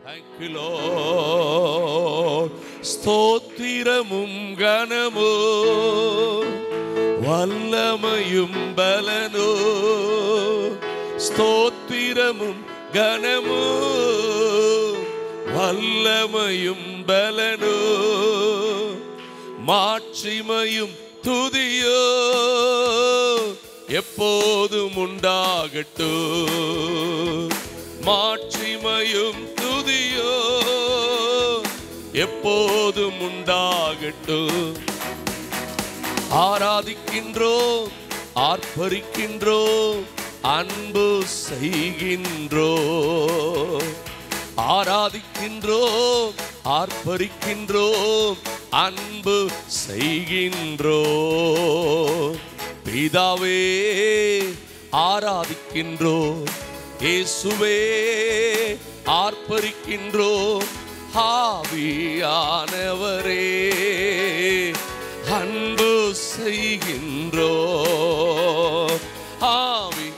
Thank you, Lord. ஸ்தோத்திரமும் கனமோ வல்லமையும் பலனோ, ஸ்தோத்திரமும் கனமோ வல்லமையும் பலனோ, மாட்சிமையும் துதியோ எப்போதும் உண்டாகட்டும். மாட்சிமையும் துதியோ எப்போதும் உண்டாகட்டும். ஆராதிக்கின்றோம், ஆர்ப்பரிக்கின்றோம், அன்பு செய்கின்றோம். ஆராதிக்கின்றோம், ஆர்ப்பரிக்கின்றோம், அன்பு செய்கின்றோம். பிதாவே ஆராதிக்கின்றோம், இயேசுவே ஆர்ப்பரிக்கின்றோம், ஆவியானவரே அன்பு செய்கின்றோம். ஆவி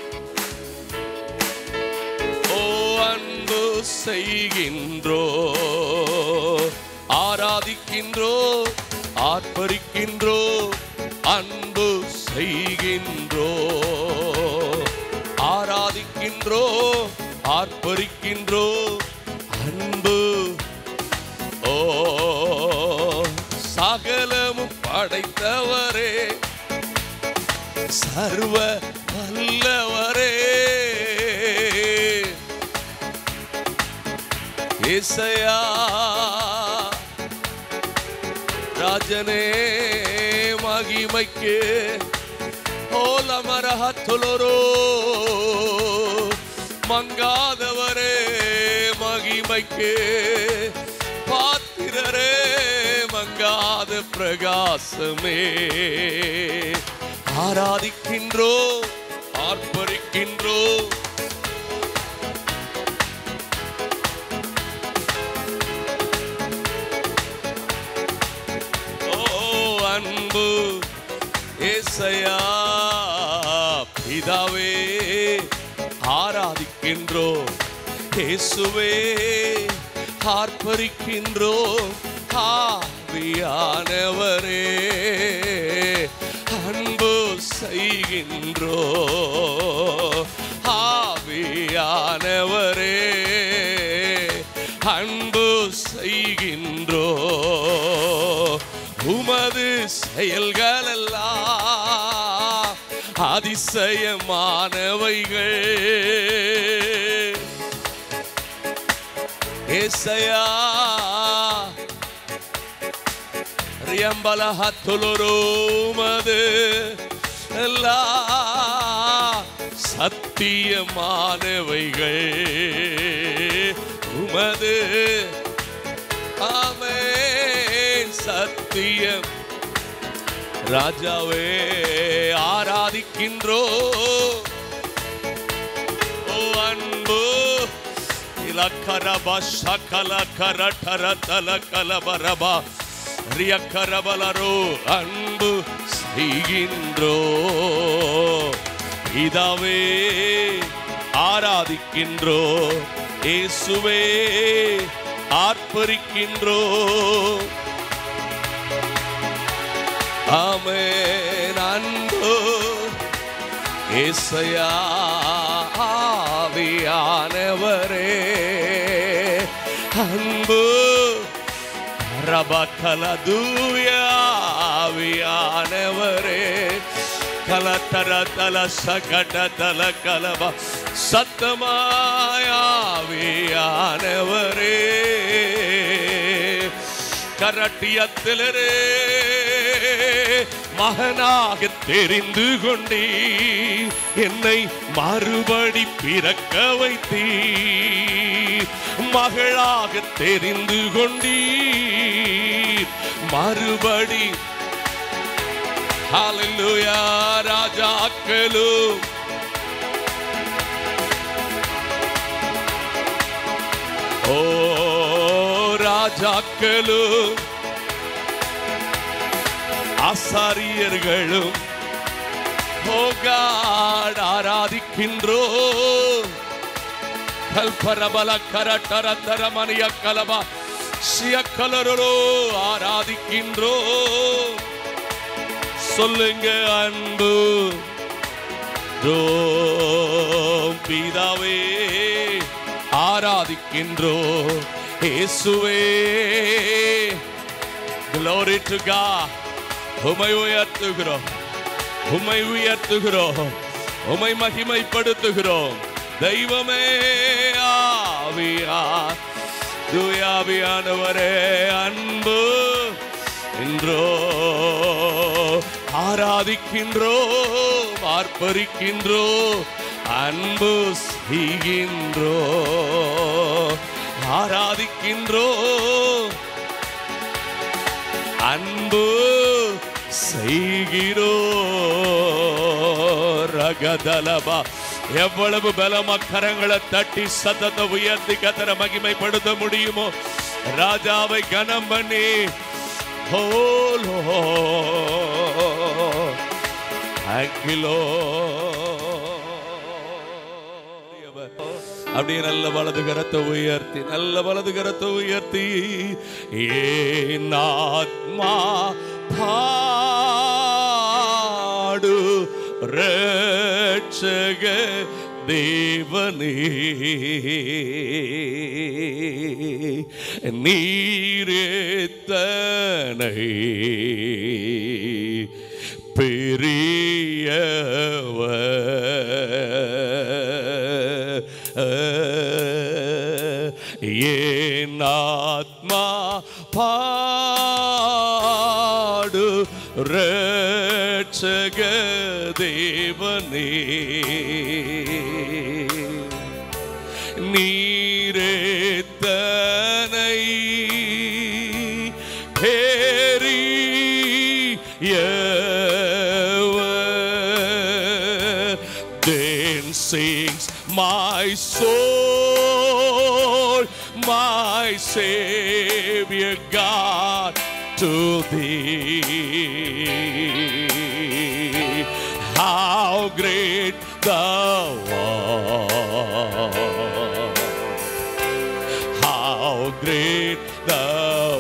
அன்பு செய்கின்றோம். ஆராதிக்கின்றோம், ஆர்ப்பரிக்கின்றோம், அன்பு செய்கின்றோம். ஆராதிக்கின்றோம், ஆர்ப்பரிக்கின்றோம், அன்பு. ஓ சகலமும் படைத்தவரே, சர்வ வல்லவரே, ஏசையா ராஜனே மகிமைக்கு ஓலமரஹத்துலரோ, மங்காதவரே மகிமைக்கு பாத்திரரே, மங்காத பிரகாசமே. ஆராதிக்கின்றோம், ஆர்ப்பரிக்கின்றோம், அன்பு ஏசையா. பிதாவே ஆராதிக்கின்றோம், இயேசுவே ஆர்ப்பரிக்கின்றோம், ஆவியானவரே அன்பு செய்கின்றோம். ஆவியானவரே அன்பு செய்கின்றோம். உமது செயல்களெல்லாம் அதிசயமானவைகள். ஏசையா ரியம்பலஹத்துலரோ, உமது எல்லாம் சத்தியமானவைகள். உமது ஆமென் சத்தியம். ராஜாவே ஆராதிக்கின்றோம், ஓ அன்பு இலக்கரபா சகல கரட்டர தல கலபரபா ரியக்கரபலரோ அன்பு செய்கின்றோம். பிதாவே ஆராதிக்கின்றோம், இயேசுவே ஆர்ப்பரிக்கின்றோம். ஆமென் அன்பு ஏசையா ஆவியானவரே அன்பு ரபகலதுயா ஆவியானவரே கலத்தர தல சகட தல கலப சத்தமாயாவியானவரே கரட்டியத்திலரே மகனாக தெரிந்து கொண்டீ, என்னை மறுபடி பிறக்க வைத்தீ. மகளாக தெரிந்து கொண்டீ, மறுபடி. ஹல்லேலூயா. ராஜாக்களும் ஓ ராஜாக்களும் ஆசாரியர்களும் ஆராதிக்கின்றோம், கல்பரபல கரட்டரந்தரமணிய கலபா சியக்கலரோ ஆராதிக்கின்றோ. சொல்லுங்க அன்பு பிதாவே ஆராதிக்கின்றோ. இயேசுவே glory to God. உம்மை உயர்த்துகிறோம், உம்மை உயர்த்துகிறோம், உம்மை மகிமைப்படுத்துகிறோம். தெய்வமே ஆவியானவரே அன்பு என்றோ ஆராதிக்கின்றோ, ஆர்ப்பரிக்கின்றோ, அன்பு செய்கின்றோ, ஆராதிக்கின்றோ, அன்பு செய்கிறோ. ரகதலபா எவ்வளவு பலமா கரங்களை தட்டி சத்தத்தை உயர்த்தி கர்த்தரை மகிமைப்படுத்த முடியுமோ ராஜாவை கனம் பண்ணி அப்படியே நல்ல வலது கரத்தை உயர்த்தி, நல்ல வலது கரத்தை உயர்த்தி, ஏன் ஆத்மா பாடு ரட்சக தேவனே நீரேத்தனை பெரியவர் என் ஆத்மா பாடு ரட்சக தேவனே நீரேத்தனை பெரியவர். Then sings my soul, my Savior God, to thee. How great thou art, how great thou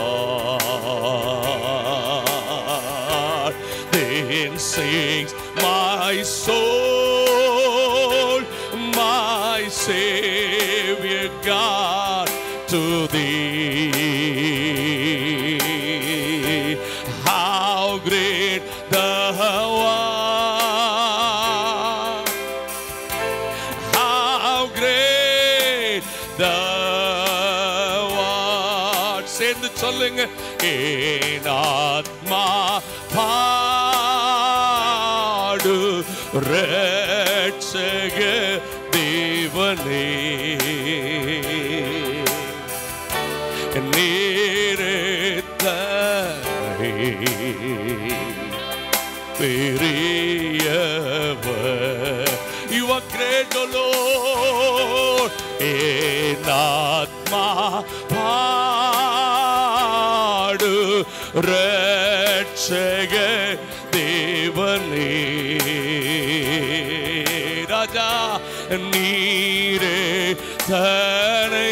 art. Then sings my soul, my Savior God, to thee. How great thou art, how great thou art. சேர்ந்து சொல்லுங்க, என் ஆத்மா பாடு ரட்சக தேவனே நீரேத்தனை பெரியவர். You are great, O Lord. என் ஆத்மா பாடு ரட்சக தேவனே ராஜா நீரேத்தனை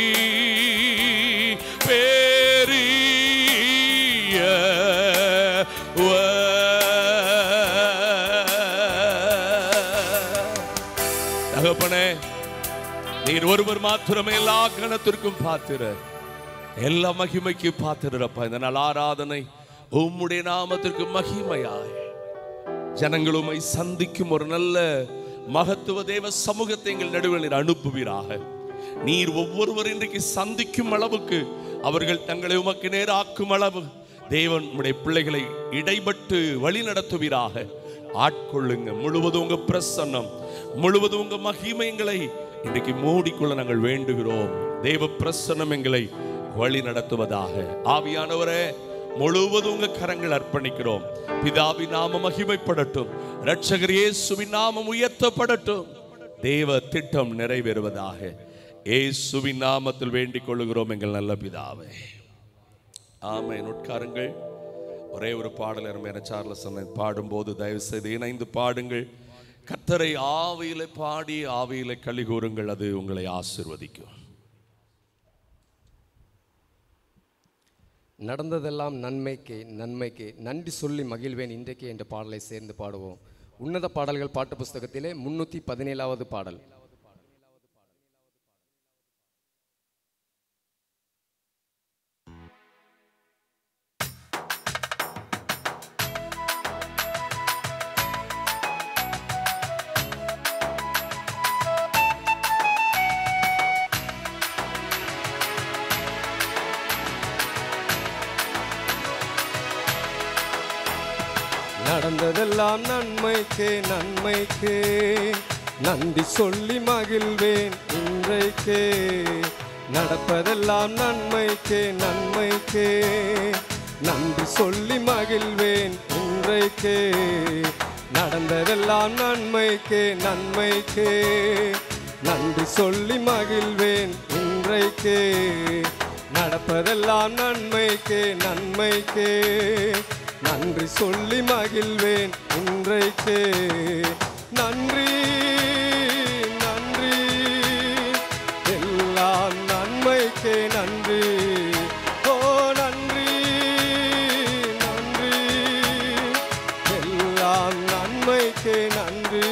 தகப்பனே, நீர் ஒருவர் மாத்திரமே எல்லா கணத்திற்கும் பாத்திரர், எல்லா மகிமைக்கு பாத்திரப்பா. இந்த நாள் ஆராதனை உம்முடைய நாமத்திற்கு மகிமையாய் ஜனங்கள் உம்மை சந்திக்கும் ஒரு நல்ல மகத்துவ தேவ சமூகத்தை எங்கள் நடுவில் நீர் அனுப்புவீராக. நீர் ஒவ்வொருவர் இன்றைக்கு சந்திக்கும் அளவுக்கு அவர்கள் தங்களை உமக்கு நேராக்கும் அளவு தேவன் உம்முடைய பிள்ளைகளை இடைப்பட்டு வழி நடத்துவீராக. ஆட்கொள்ளுங்க. முழுவதும் உங்க பிரசன்னம், முழுவதும் உங்க மகிமை எங்களை இன்றைக்கு மூடிக்கொள்ள நாங்கள் வேண்டுகிறோம். தேவ பிரசன்னம் எங்களை வழி நடத்துவதாக. ஆவியானவரே, முழுவதும் உங்க கரங்கள் அர்ப்பணிக்கிறோம். பிதாவின் நாமம் மகிமைப்படட்டும், இரட்சகர் இயேசுவின் நாமம் உயர்த்தப்படட்டும். தேவ திட்டம் நிறைவேறுவதாக. இயேசுவின் நாமத்தில் வேண்டிக் கொள்ளுகிறோம் எங்கள் நல்ல பிதாவே, ஆமென். உட்காருங்கள். ஒரே ஒரு பாடல் அருமையான சார்லஸ் பாடும்போது தயவு செய்து இணைந்து பாடுங்கள். கர்த்தரை ஆவியிலே பாடி ஆவியிலே களி கூறுங்கள், அது உங்களை ஆசீர்வதிக்கும். நடந்ததெல்லாம் நன்மைக்கு நன்மைக்கு நன்றி சொல்லி மகிழ்வேன் இன்றைக்கு என்ற பாடலை சேர்ந்து பாடுவோம். உன்னத பாடல்கள் பாட்டு புஸ்தகத்திலே 317வது பாடல். நடந்ததெல்லாம் நன்மைக்கு நன்மைக்கு நன்றி சொல்லி மகிழ்வேன் இன்றைக்கு. நடப்பதெல்லாம் நன்மைக்கு நன்மைக்கு நன்றி சொல்லி மகிழ்வேன் இன்றைக்கு. நடந்ததெல்லாம் நன்மைக்கு நன்மைக்கு நன்றி சொல்லி மகிழ்வேன் இன்றைக்கு. நடப்பதெல்லாம் நன்மைக்கு நன்மைக்கு நன்றி சொல்லி மகிழ்வேன் இன்றைக்கு. நன்றி நன்றி எல்லாம் நன்மைக்கு நன்றி. ஓ நன்றி நன்றி எல்லாம் நன்மைக்கு நன்றி.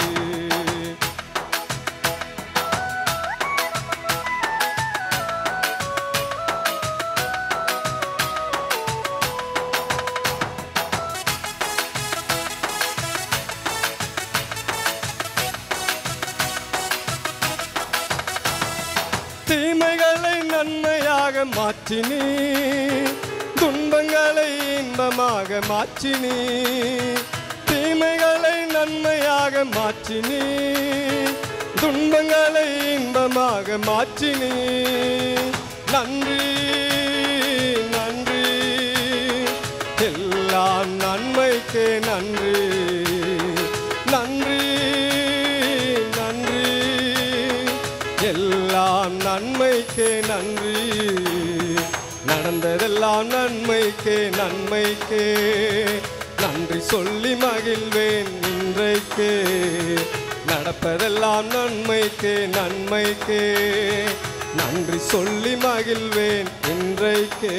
தீமைகளை நன்மையாக மாற்றினி, துன்பங்களை இன்பமாக மாற்றினி. தீமைகளை நன்மையாக மாற்றினி, துன்பங்களை இன்பமாக மாற்றினி. நன்றி நன்றி எல்லாம் நன்மைக்கு நன்றி. நன்றி நன்றி எல்லாம் நன்மைக்கு நன்றி. நடந்ததெல்லாம் நன்மைக்கு நன்மைக்கு நன்றி சொல்லி மகிழ்வேன் இன்றைக்கு. நடப்பதெல்லாம் நன்மைக்கு நன்மைக்கு நன்றி சொல்லி மகிழ்வேன் இன்றைக்கு.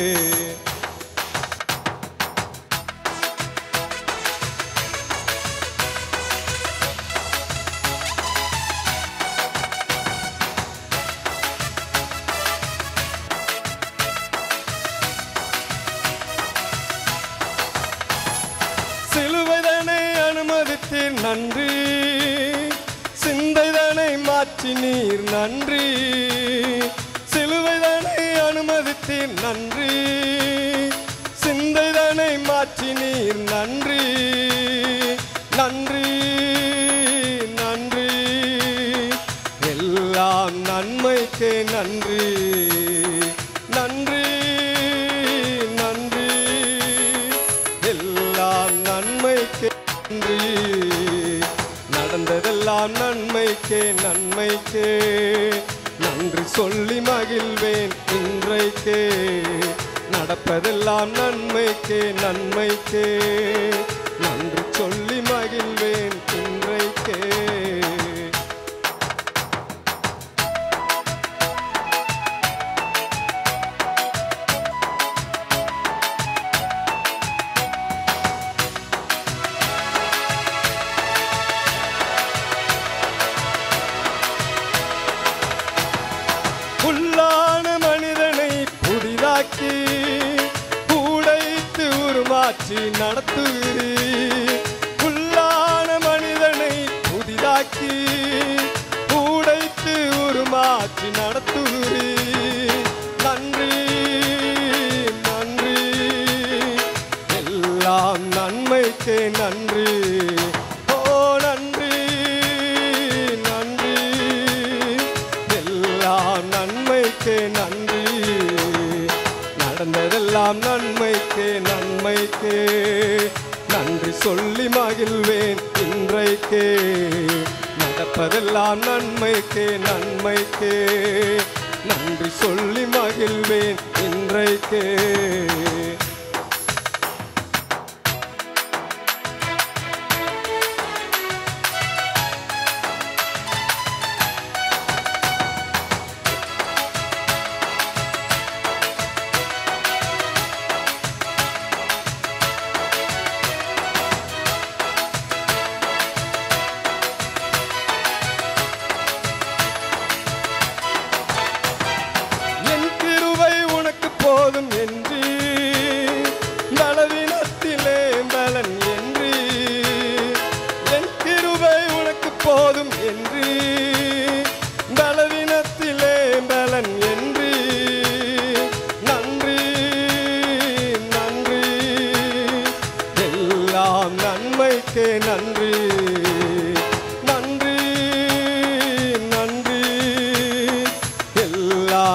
சிலுவைதனை அனுமதித்தீர் நன்றி, சிந்தைதனை மாற்றினீர் நன்றி. சிலுவைதனை அனுமதித்தீர் நன்றி, சிந்தைதனை மாற்றினீர் நன்றி. நன்றி நன்றி எல்லாம் நன்மைக்கு நன்றி. நன்றி நன்றி எல்லாம் நன்மைக்கு நன்றி. நடந்ததெல்லாம் நன்மைக்கு நன்மைக்கு நன்றி சொல்லி மகிழ்வேன் இன்றைக்கு. நடப்பதெல்லாம் நன்மைக்கு நன்மைக்கு நன்றி சொல்லி மகிழ்வேன் இன்றைக்கு. புல்லான மனிதனை புதிதாக்கி உடைத்து உருமாற்றி நடத்துகிறீர். புல்லான மனிதனை புதிதாக்கி உடைத்து உருமாற்றி நடத்துகிறீர். நன்றி நன்றி எல்லாம் நன்மைக்கு நன்றி. ஓ நன்றி நன்றி எல்லாம் நன்மைக்கு நன்றி. நடந்ததெல்லாம் நன்மைக்கு நன்மைக்கு நன்றி சொல்லி மகிழ்வேன் இன்றைக்கு. நடப்பதெல்லாம் நன்மைக்கு நன்மைக்கு நன்றி சொல்லி மகிழ்வேன் இன்றைக்கு.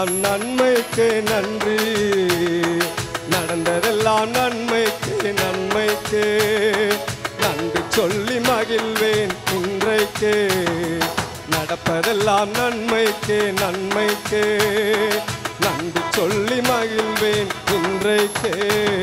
நடந்ததெல்லாம் நன்மைக்கு நன்றி, நடந்ததெல்லாம் நன்மைக்கு நன்மைக்கு நன்றி சொல்லி மகிழ்வேன் இன்றைக்கு. நடப்பதெல்லாம் நன்மைக்கு நன்மைக்கு நன்றி சொல்லி மகிழ்வேன் இன்றைக்கு.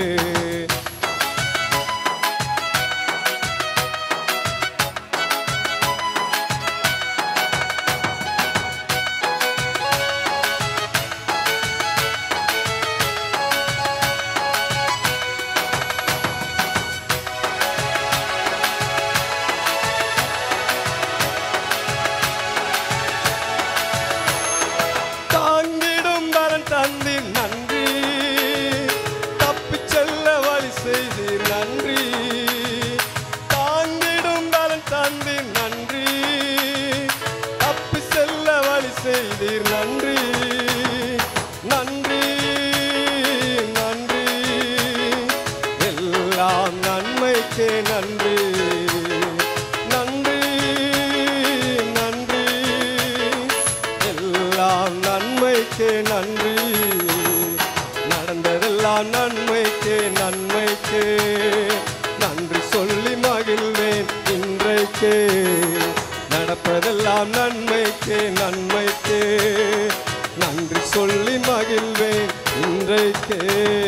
நன்மைக்கு நன்மைக்கு நன்றி சொல்லி மகிழ்வேன் இன்றைக்கு. நடப்பதெல்லாம் நன்மைக்கு நன்மைக்கு நன்றி சொல்லி மகிழ்வேன் இன்றைக்கு.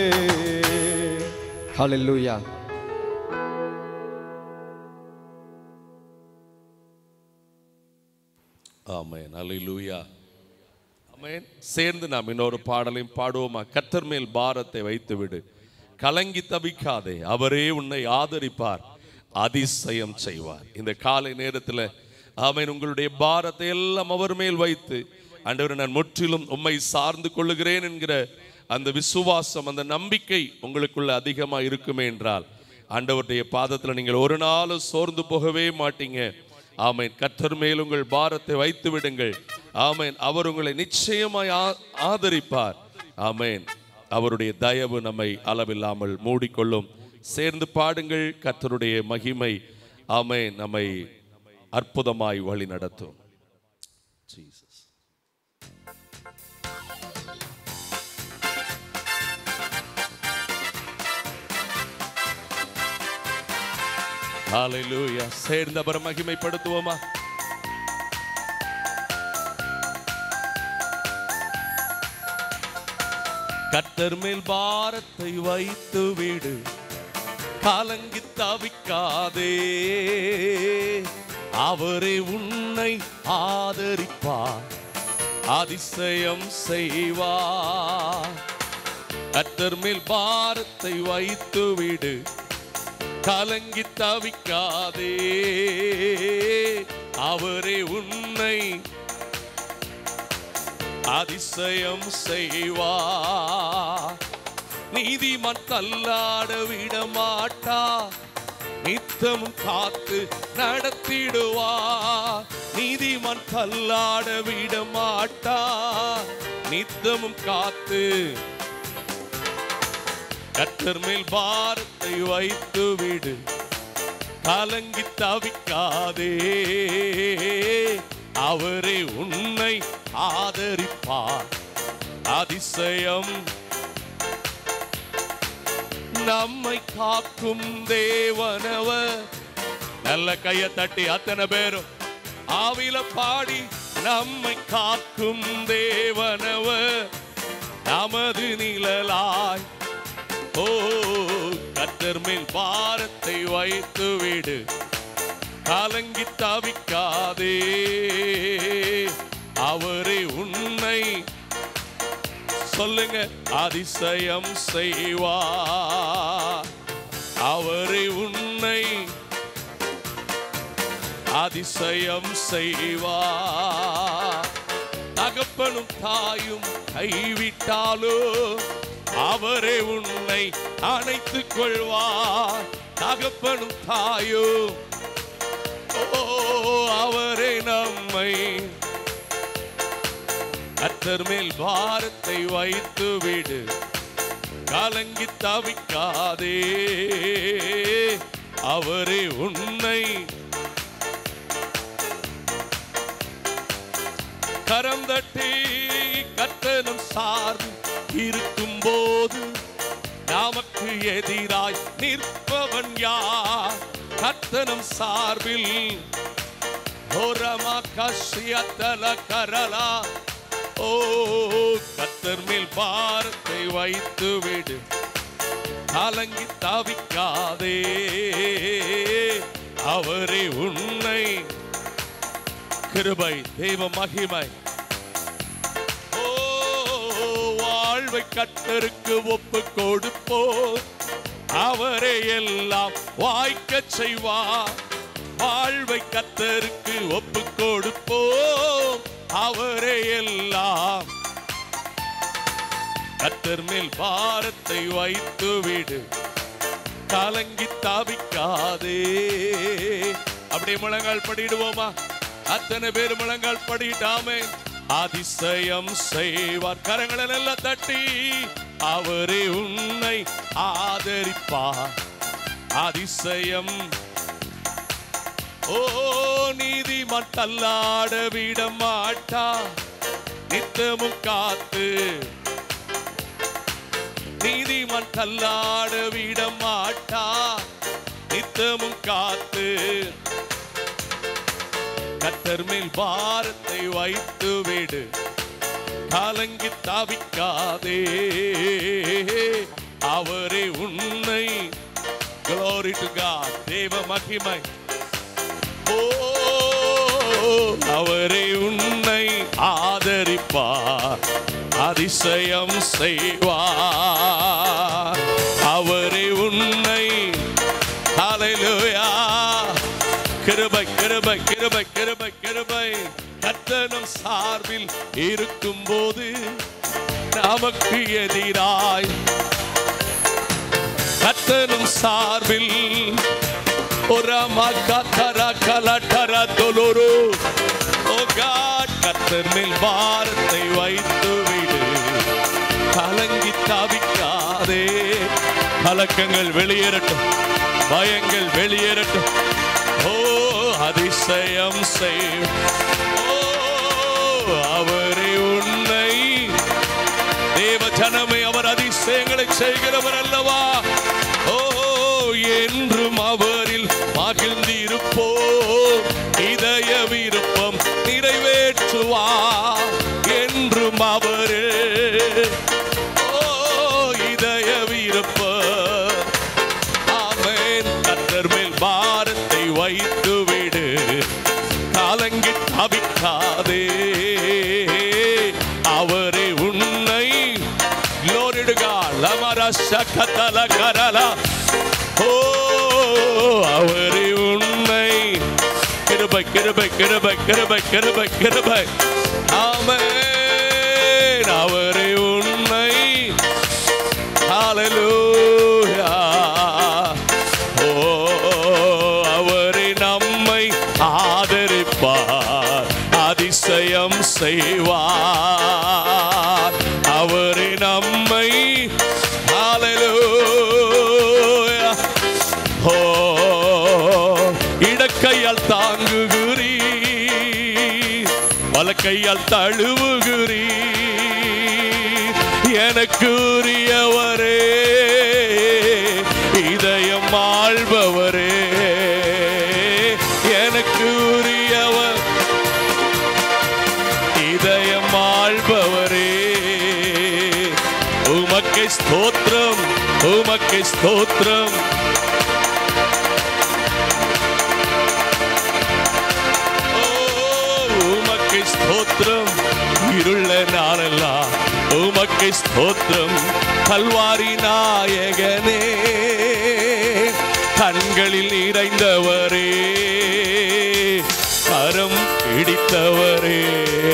ஹல்லேலூயா. ஆமென். ஹல்லேலூயா. ஆமென். சேர்ந்து நாம் இன்னொரு பாடலையும் பாடுவோமா? கர்த்தர் மேல் பாரத்தை வைத்து விடு, கலங்கி தவிக்காதே, அவரே உன்னை ஆதரிப்பார், அதிசயம் செய்வார். இந்த காலை நேரத்தில் ஆமென், உங்களுடைய பாரத்தை எல்லாம் அவர் மேல் வைத்து, ஆண்டவரே நான் முற்றிலும் உம்மை சார்ந்து கொள்ளுகிறேன் என்கிற அந்த விசுவாசம், அந்த நம்பிக்கை உங்களுக்குள்ள அதிகமாக இருக்குமே என்றால் ஆண்டவருடைய பாதத்தில் நீங்கள் ஒரு நாளும் சோர்ந்து போகவே மாட்டீங்க. ஆமென். கர்த்தர் மேல் உங்கள் பாரத்தை வைத்து விடுங்கள். ஆமென். அவர் உங்களை நிச்சயமாய் ஆதரிப்பார். ஆமென். அவருடைய தயவு நம்மை அளவில்லாமல் மூடிக்கொள்ளும். சேர்ந்து பாடுங்கள். கர்த்தருடைய மகிமை ஆமென் நம்மை அற்புதமாய் வழி நடத்தும். ஜீசஸ். ஹல்லேலூயா. சேர்ந்தவர் மகிமைப்படுத்துவோமா? கர்த்தர் மேல் பாரத்தை வைத்து விடு, கலங்கி தவிக்காதே, அவரே உன்னை ஆதரிப்பார், அதிசயம் செய்வார். கர்த்தர் மேல் பாரத்தை வைத்து விடு, கலங்கி தவிக்காதே, அவரே உன்னை அதிசயம் செய்வார். நீதிமான் தள்ளாட விட மாட்டா, நித்தமும் காத்து நடத்திடுவார். நீதிமான் தள்ளாட விட மாட்டா, நித்தமும் காத்து. கர்த்தர் மேல் பாரத்தை வைத்து விடு, கலங்கி தவிக்காதே, அவரே உன்னை ஆதரிப்பார், அதிசயம். நம்மை காக்கும் தேவனவர். நல்ல கையை தட்டி அத்தனை பேரும் ஆவில பாடி, நம்மை காக்கும் தேவனவர் நமது நிழலாய். ஓ, கர்த்தர் மேல் பாரத்தை வைத்து விடு, கலங்கி தவிக்காதே, அவரே உன்னை சொல்லுங்க அதிசயம் செய்வார். அவரே உன்னை அதிசயம் செய்வார். தகப்பனும் தாயும் கைவிட்டாலோ, அவரே உன்னை அணைத்துக் கொள்வார். தகப்பனும் தாயோ, ஓ, அவரே நம்மை. கர்த்தர் மேல் பாரத்தை வைத்து விடு, கலங்கி தவிக்காதே, அவரே உன்னை. கரம் தட்டி கர்த்தனும் சார்பில் இருக்கும் போது நமக்கு எதிராய் நிற்பவன் யார்? கர்த்தனும் சார்பில் கரலா. ஓ, கர்த்தர் மேல் பாரத்தை வைத்து விடு, கலங்கி தவிக்காதே, அவரே உன்னை. கிருபை, தெய்வ மகிமை. ஓ, வாழ்வை கர்த்தருக்கு ஒப்பு கொடுப்போ, அவரே எல்லாம் வாய்க்க செய்வார். வாழ்வை கர்த்தருக்கு ஒப்பு கொடுப்போ, அவரே எல்லாம். கர்த்தர் மேல் பாரத்தை வைத்து விடு, கலங்கி தவிக்காதே. அப்படியே முழங்கால் படிடுவோமா? அத்தனை பேர் முழங்கால் படிட்டாமே. அதிசயம் செய்வார். கரங்களை நல்லா தட்டி, அவரே உன்னை ஆதரிப்பார். அதிசயம். ஓ, நீதிமான் தள்ளாட விட மாட்டா, நித்தமும் காத்து. நீதிமான் தள்ளாட விட மாட்டா, நித்தமும் காத்து. கர்த்தர் மேல் பாரத்தை வைத்து விடு, கலங்கி தவிக்காதே, அவரே உன்னை. Glory to God. தேவ மகிமை. ஓ, அவரே உன்னை ஆதரிப்பார். அதிசயம் செய்வார். அவரே உன்னை. ஹல்லேலூயா. கிருபை, கிருபை, கிருபை, கிருபை, கிருபை. கர்த்தனும் சார்பில் இருக்கும் போது நமக்கு எதிராய். கர்த்தனும் சார்பில் கர்த்தர் மேல் பாரத்தை வைத்து விடு, கலங்கி தவிக்காதே. கலக்கங்கள் வெளியேறட்டும், பயங்கள் வெளியேறட்டும். ஓ, அதிசயம் செய். ஓ, அவரே உன்னை. தேவ ஜனமே, அவர் அதிசயங்களை செய்கிறவர் அல்லவா? ஓ, என்றும் அவரில் மகிழ்ந்திருப்போ, இதய விருப்பம் நிறைவேற்றுவார். என்றும் அவரில். ஓ, இதய விருப்பம். ஆமென். கர்த்தர் மேல் பாரத்தை வைத்து விடு, கலங்கி தவிக்காதே, அவரே உன்னை. Glory to God. லமரா சக்கதல கரலா. ஓ, அவரே உன்னை. கிருபை, கிருபை, கிருபை, கிருபை, கிருபை, கிருபை. ஆமென். அவரே உன்னை. ஹல்லேலூயா. ஓ, அவரே நம்மை ஆதரிப்பார். அதிசயம் செய்வார். அவரே நம்மை. ஹல்லேலூயா. ஓ, இடக்கையால் தாங்குகிறீ, வலக்கையால் தழுவுகிறீ. எனக்கு உரியவரே, இதயம் ஆள்பவரே, எனக்கு உரியவர், இதயம் ஆள்பவரே. உமக்கு ஸ்தோத்திரம், உமக்கு ஸ்தோத்திரம். உமக்கு ஸ்தோத்திரம். இருள நாளெல்லாம் உமக்கு ஸ்தோத்திரம். கல்வாரி நாயகனே, கண்களில் நிறைந்தவரே, கரம் பிடித்தவரே,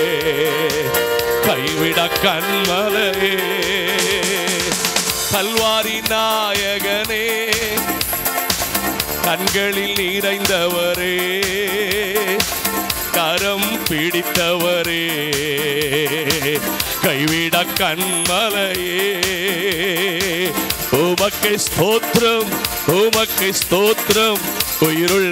கைவிட கண்மலையே. கல்வாரி நாயகனே, கண்களில் நிறைந்தவரே, கரம் பிடித்தவரே, கைவிட கண்மலையே. உமக்கு ஸ்தோத்திரம், உமக்கு ஸ்தோத்திரம். உயிருள்ள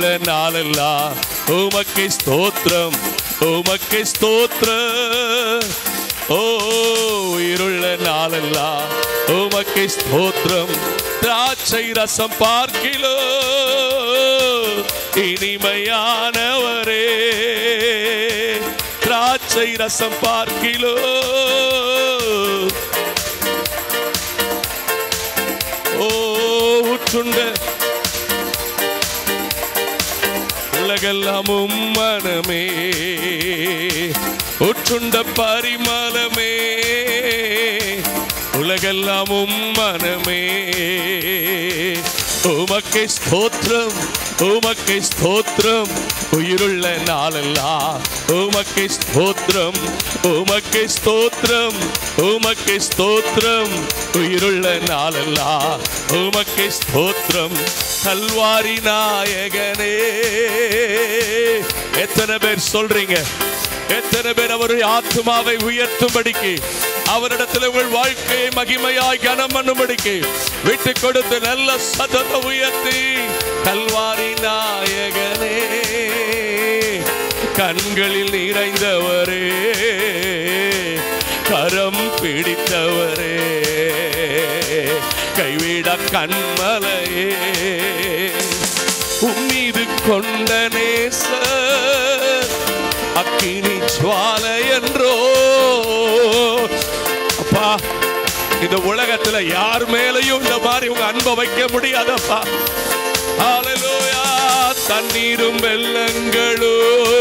நாளெல்லாம் உமக்கு ஸ்தோத்திரம், உமக்கு ஸ்தோத்திரம். ஓ உயிருள்ள நாளெல்லாம் உமக்கு ஸ்தோத்திரம். திராட்சை ரசம் பார்க்கிலோ இனிமையானவரே, திராட்சை ரசம் பார்க்கிலோ ஓ உற்றுண்ட உலகெல்லாம் மனமே, உற்றுண்ட பரிமளமே, உலகெல்லாம் மனமே. உமக்கு ஸ்தோத்திரம், உமக்கு ஸ்தோத்திரம். உயிருள்ள நாளெல்லாம் உமக்கு ஸ்தோத்திரம், உமக்கு ஸ்தோத்திரம், உமக்கு ஸ்தோத்திரம். உயிருள்ள நாளெல்லாம் உமக்கு ஸ்தோத்திரம். கல்வாரி நாயகனே, எத்தனை பேர் சொல்றீங்க? எத்தனை பேர் அவருடைய ஆத்மாவை உயர்த்தும்படிக்கு, அவரிடத்தில் உங்கள் வாழ்க்கையை மகிமையாய் கனம் பண்ணும்படிக்கு விட்டு கொடுத்து நல்ல சத்தத்தை உயர்த்தி, கல்வாரி நாயகனே, கண்களில் நிறைந்தவரே, கரம் பிடித்தவரே, கைவிட கண்மலையே, உம்மீது கொண்ட நேச அக்கினி ஜுவாலை என்றோ. அப்பா, இந்த உலகத்துல யார் மேலையும் இந்த மாதிரி உங்க அன்பை வைக்க முடியாதப்பா. ஹல்லேலூயா. தண்ணீரும் வெள்ளங்களோ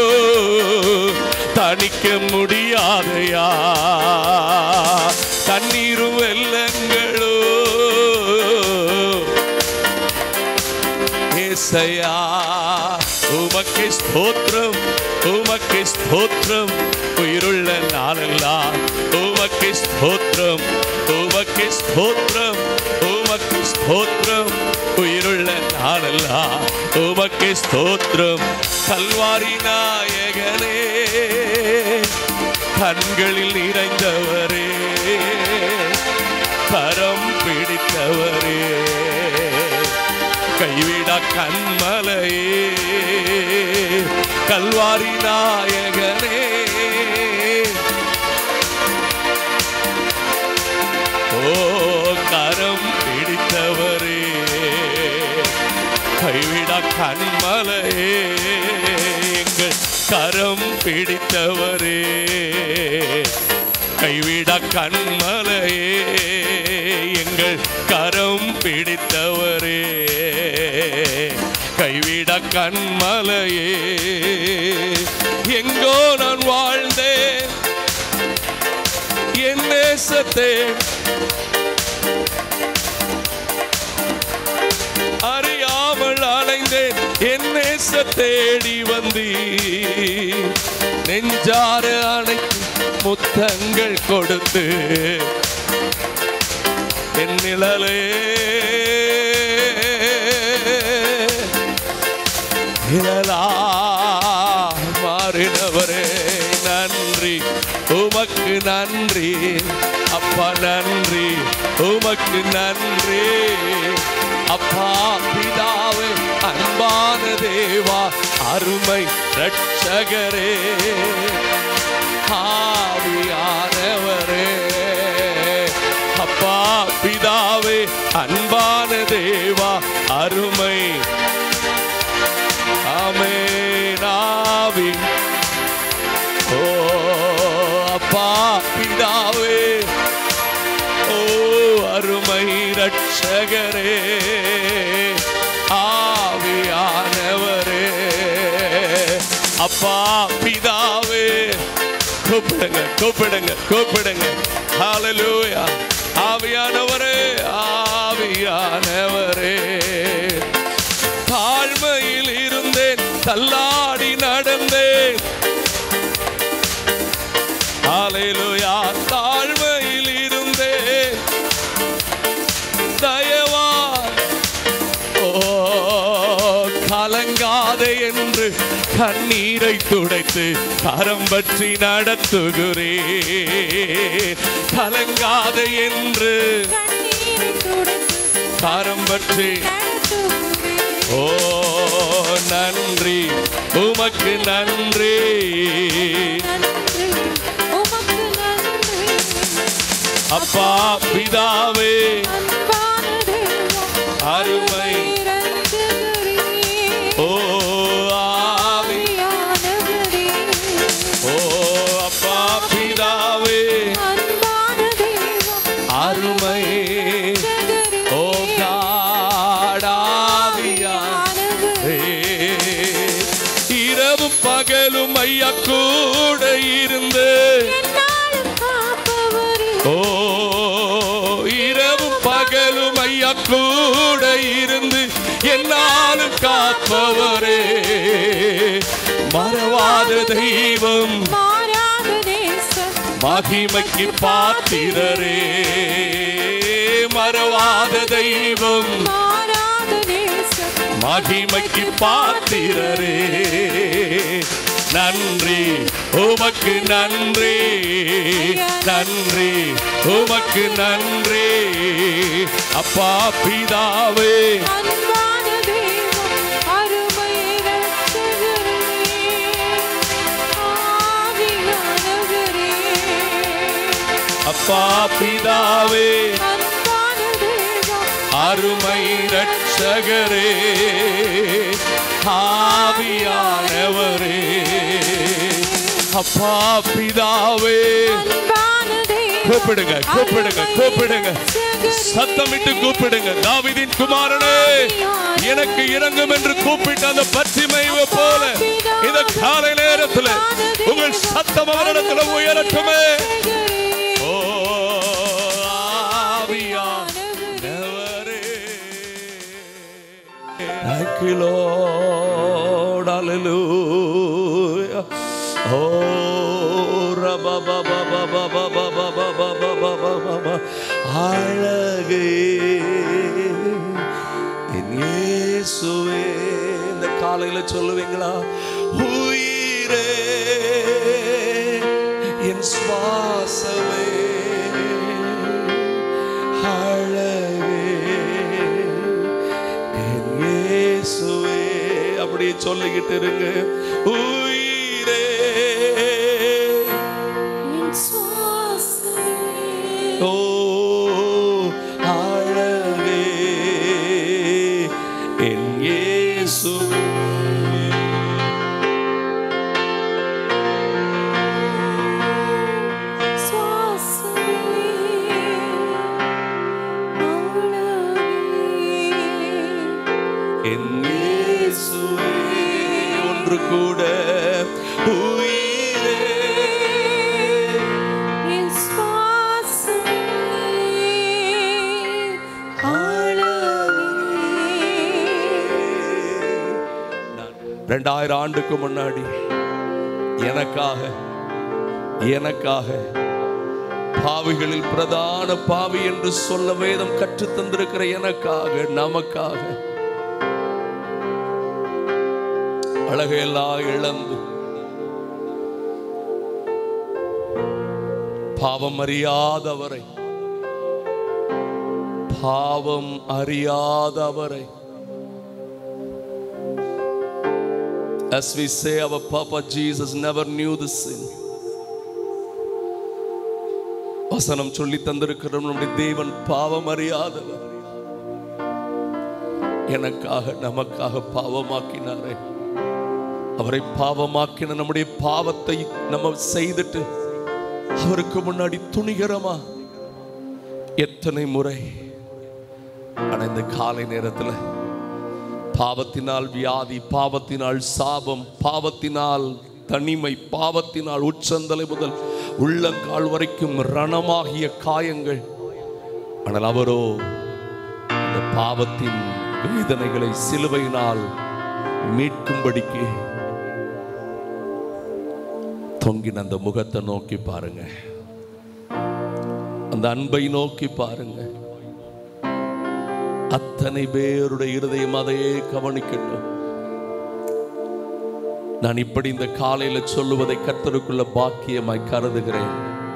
தணிக்க முடியாதையா, தண்ணீரும் வெள்ளங்களோ ஏசையா. உமக்கு ஸ்தோத்திரம், உமக்கு ஸ்தோத்திரம். உயிருள்ள நாளெல்லாம் உமக்கு ஸ்தோத்திரம், உமக்கு ஸ்தோத்திரம், உமக்கு ஸ்தோத்திரம். உயிருள்ள நாளெல்லாம் உமக்கு ஸ்தோத்திரம். கல்வாரி நாயகனே, கண்களில் நிறைந்தவரே, கரம் பிடித்தவரே, கைவிட கண்மலையே, கல்வாரி நாயகனே, ஓ கரம் பிடித்தவரே, கைவிட கண்மலையே, எங்கள் கரம் பிடித்தவரே, கைவிட கண்மலையே, எங்கள் கரம் பிடித்தவரே, கைவிட கண்மலையே. எங்கோ நான் வாழ்ந்தேன் என் நேசத்தே அறியாமல் அலைந்தேன், என் நேச தேடி வந்தீ, நெஞ்சார அணைத்து முத்தங்கள் கொடுத்து என் நிழலே நிழலா மாறினவரே, நன்றி உமக்கு நன்றி அப்பா, நன்றி உமக்கு நன்றி அப்பா. பிதாவே, அன்பான தேவா, அருமை ரட்சகரே, ஆவியானவரே, அப்பா பிதாவே, அன்பான தேவா, அருமை ஆமென் ஆவி. ஓ அப்பா பிதாவே, ஓ அருமை ரட்சகரே, ஆவியானவரே, அப்பா பிதாவே. கூப்பிடுங்க கூப்பிடுங்க கூப்பிடுங்க. ஹல்லேலூயா. ஆவியானவரே, ஆவியானவரே. தாழ்மையில் இருந்தேன், தள்ளாடி நடந்தேன். ஹல்லேலூயா. தாழ்மையில் இருந்தேன், தயவா ஓ கலங்காதே என்று கண்ணீரை துடைத்து கரம் பற்றி நடத்துகிறே. கலங்காதே என்று கரம் பற்றி. ஓ நன்றி உமக்கு நன்றி. அப்பா பிதாவே அருமை ஓ ஆவியானவரே ஓ அப்பா பிதாவே அருமை ஓ காடாவியானவரே இரவும் பகலும் ஐயா கூட இருந்து ஓ இரவும் பகலும் ஐயா கூட இருந்து என்னாலும் காப்பவரே மறவாத தெய்வம் மகிமைக்கு பாத்திரரே மறவாத தெய்வம் மகிமைக்கு பாத்திரரே நன்றி உமக்கு நன்றி நன்றி உமக்கு நன்றி அப்பா பிதாவே அப்பா பிதாவே அருமை ரட்சகரே ஆவியானவரே அப்பா பிதாவே கூப்பிடுங்க கூப்பிடுங்க கூப்பிடுங்க சத்தமிட்டு கூப்பிடுங்க தாவீதின் குமாரனே எனக்கு இறங்கும் என்று கூப்பிட்ட அந்த பற்றிமையை போல இந்த காலை நேரத்தில் உங்கள் சத்தம் அவரிடத்தில் உயரட்டுமே ஓ ஆவியானவரே Thank you Lord hallelujah oh rabba ba ba ba ba ba ba ba ba ba ba ba ba ba அழகே என் இயேசுவே இந்த காலையில சொல்லுவீங்களா உயிரே என் சுவாசமே அழகே என் இயேசுவே அப்படியே சொல்லிக்கிட்டு இருங்க உயிரே என் சுவாசமே ஓ அழகே என் இயேசுவே ஒன்று கூட உயிரே என் சுவாசமே அழகே 2000 ஆண்டுக்கு முன்னாடி எனக்காக பாவிகளில் பிரதான பாவி என்று சொல்ல வேதம் கற்றுத் தந்திருக்கிற எனக்காக நமக்காக அழகையெல்லாம் இழந்து பாவம் அறியாதவரை as we say our Papa Jesus never knew the sin வசனம் சொல்லி தந்திருக்கிற நம்முடைய தேவன் பாவம் அறியாதவர் எனக்காக நமக்காக பாவமாக்கினாரே அவரை பாவமாக்கின நம்முடைய பாவத்தை நம்ம செய்துட்டு அவருக்கு முன்னாடி துணிகரமா எத்தனை முறை ஆனா இந்த காலை நேரத்துல பாவத்தினால் வியாதி பாவத்தினால் சாபம் பாவத்தினால் தனிமை பாவத்தினால் உச்சந்தலை முதல் உள்ளங்கால் வரைக்கும் ரணமாகிய காயங்கள் ஆனால் அவரோ அந்த பாவத்தின் வேதனைகளை சிலுவையினால் மீட்கும்படிக்கு தொங்கின அந்த முகத்தை நோக்கி பாருங்க அந்த அன்பை நோக்கி பாருங்க அத்தனை பேருடைய இருதயம் அதையே கவனிக்கட்டும் நான் இப்படி இந்த காலையில சொல்லுவதை கர்த்தருக்குள்ள பாக்கியமாய் கருதுகிறேன்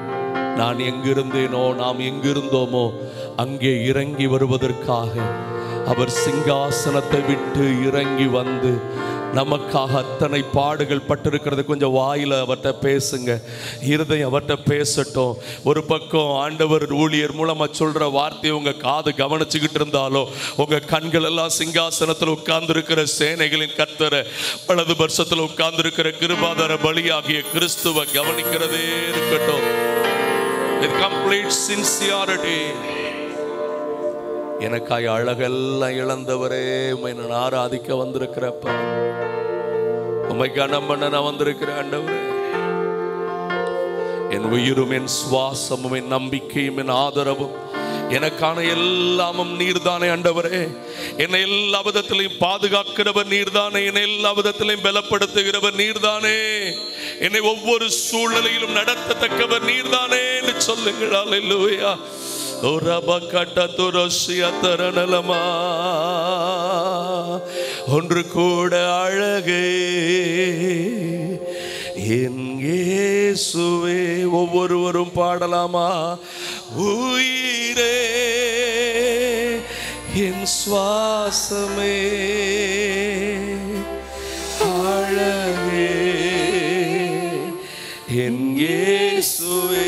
நான் எங்கிருந்தேனோ நாம் எங்கிருந்தோமோ அங்கே இறங்கி வருவதற்காக அவர் சிங்காசனத்தை விட்டு இறங்கி வந்து நமக்காக அத்தனை பாடுகள் பட்டிருக்கிறது. கொஞ்சம் வாயில அவர்கிட்ட பேசுங்க, இருதயம் அவர்கிட்ட பேசட்டும். ஒரு பக்கம் ஆண்டவர் ஊழியர் மூலமா சொல்ற வார்த்தையை உங்க காது கவனிச்சுக்கிட்டு இருந்தாலோ, உங்க கண்கள் எல்லாம் சிங்காசனத்தில் உட்கார்ந்து இருக்கிற சேனைகளின் கர்த்தரை, வலது பர்சத்தில் உட்கார்ந்து இருக்கிற கிருபாதார பலியாகிய கிறிஸ்துவை கவனிக்கிறதே இருக்கட்டும். With complete sincerity. எனக்காய் அழகெல்லாம் இழந்தவரே, உம்மை நான் ஆராதிக்க வந்திருக்கிறப்ப, உம்மை கனம் பண்ண நான் வந்திருக்கிறேன் ஆண்டவரே. என் உயிரும் என் சுவாசமும் என் நம்பிக்கையும் என் ஆதரவும் எனக்கான எல்லாமும் நீர்தானே ஆண்டவரே. என்னை எல்லா விதத்திலையும் பாதுகாக்கிறவர் நீர்தானே, என்னை எல்லா விதத்திலையும் பலப்படுத்துகிறவர் நீர்தானே, என்னை ஒவ்வொரு சூழ்நிலையிலும் நடத்தத்தக்கவர் நீர்தானே என்று சொல்லுங்கள். அல்லேலூயா. ஒன்று கூட அழகே என் இயேசுவே. ஒவ்வொருவரும் பாடலாமா? உயிரே என் சுவாசமே அழகே என் இயேசுவே.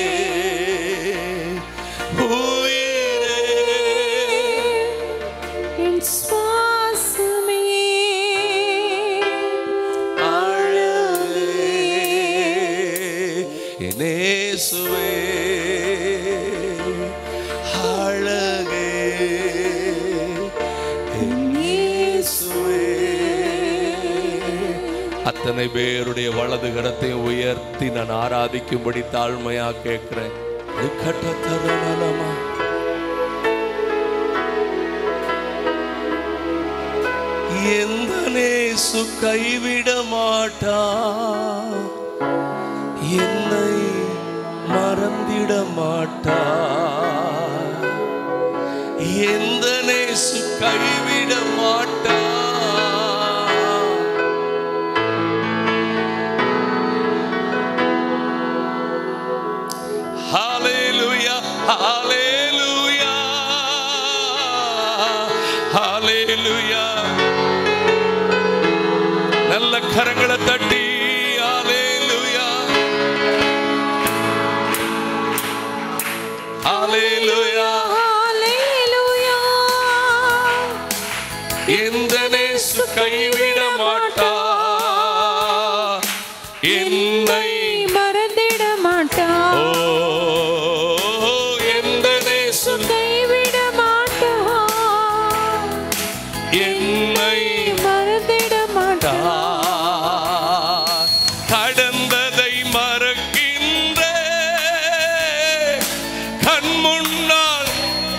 அத்தனை பேருடைய வலது கரத்தை உயர்த்தி நான் ஆராதிக்கும்படி தாழ்மையா கேட்கிறேன். எந்த நேசு கைவிட மாட்டா, என்னை மறந்திட மாட்டா. எந்த நேசு கைவிட மாட்டா. ஹல்லேலூயா, ஹல்லேலூயா, ஹல்லேலூயா. நல்ல கரங்களை தட்டி ஹல்லேலூயா, ஹல்லேலூயா, ஹல்லேலூயா. எந்த நேசு கைவிட மாட்டா, என்னை மறந்திட மாட்டா. எந்த நேசு கைவிட மாட்டா, என்னை மறந்திட மாட்டா. கடந்ததை மறக்கின்ற கண் முன்னால்,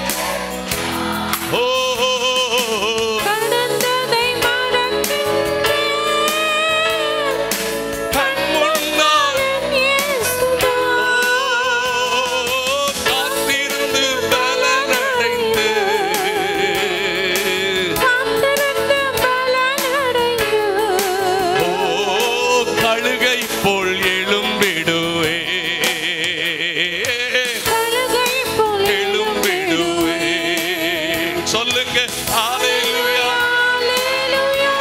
ஓ கடந்ததை மறக்கின்ற கண் முன்னால் காத்திருந்து பலனடைந்து, கழுகை போல் எழும்பிடுவே, எழும்பிடுவே. சொல்லுங்க ஹல்லேலூயா, ஹல்லேலூயா,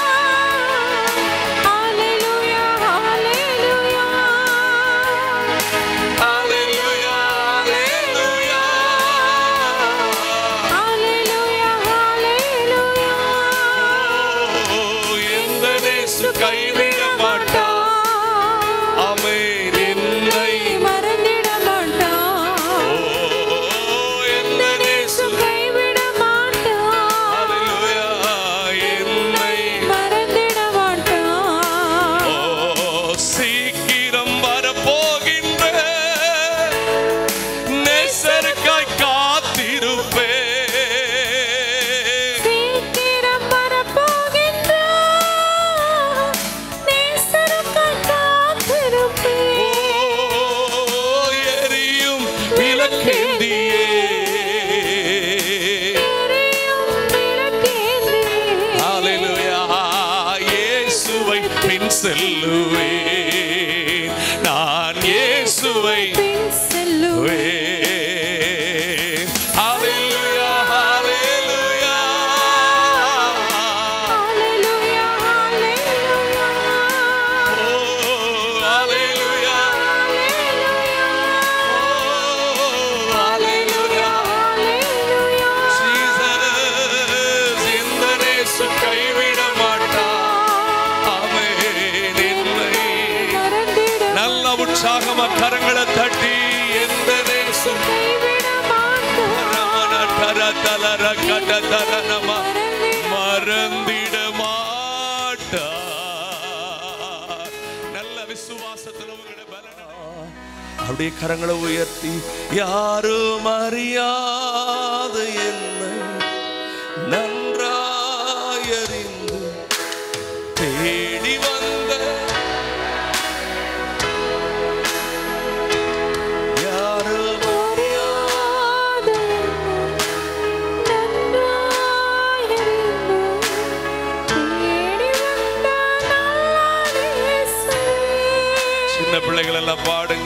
ஹல்லேலூயா, ஹல்லேலூயா, ஹல்லேலூயா, ஹல்லேலூயா, ஹல்லேலூயா. எந்த நேசு கைவிட மாட்டா, ஆமென். என்னை மறந்திட மாட்டா. எந்த நேசு கைவிட மாட்டா, ஹல்லேலூயா, என்னை மறந்திட மாட்டா. சீக்கிரம் வரப்போகின்ற நேசருக்காய் காத்திருப்பே. சீக்கிரம் வரப்போகின்ற நேசருக்காய் காத்திருப்பே. எரியும் விளக்கேந்தியே, ஹல்லேலூயா. இயேசுவை பின் செல்லுவேன், நான் இயேசுவை பின் செல்லுவேன். ஹல்லேலூயா, ஹல்லேலூயா, அப்படியே கரங்களை உயர்த்தி யாரும் அறியாத என்னை நன்றாயறிந்து தேடி வந்த யாரும் அறியாத சின்ன பிள்ளைகள் எல்லாம் பாடுங்க.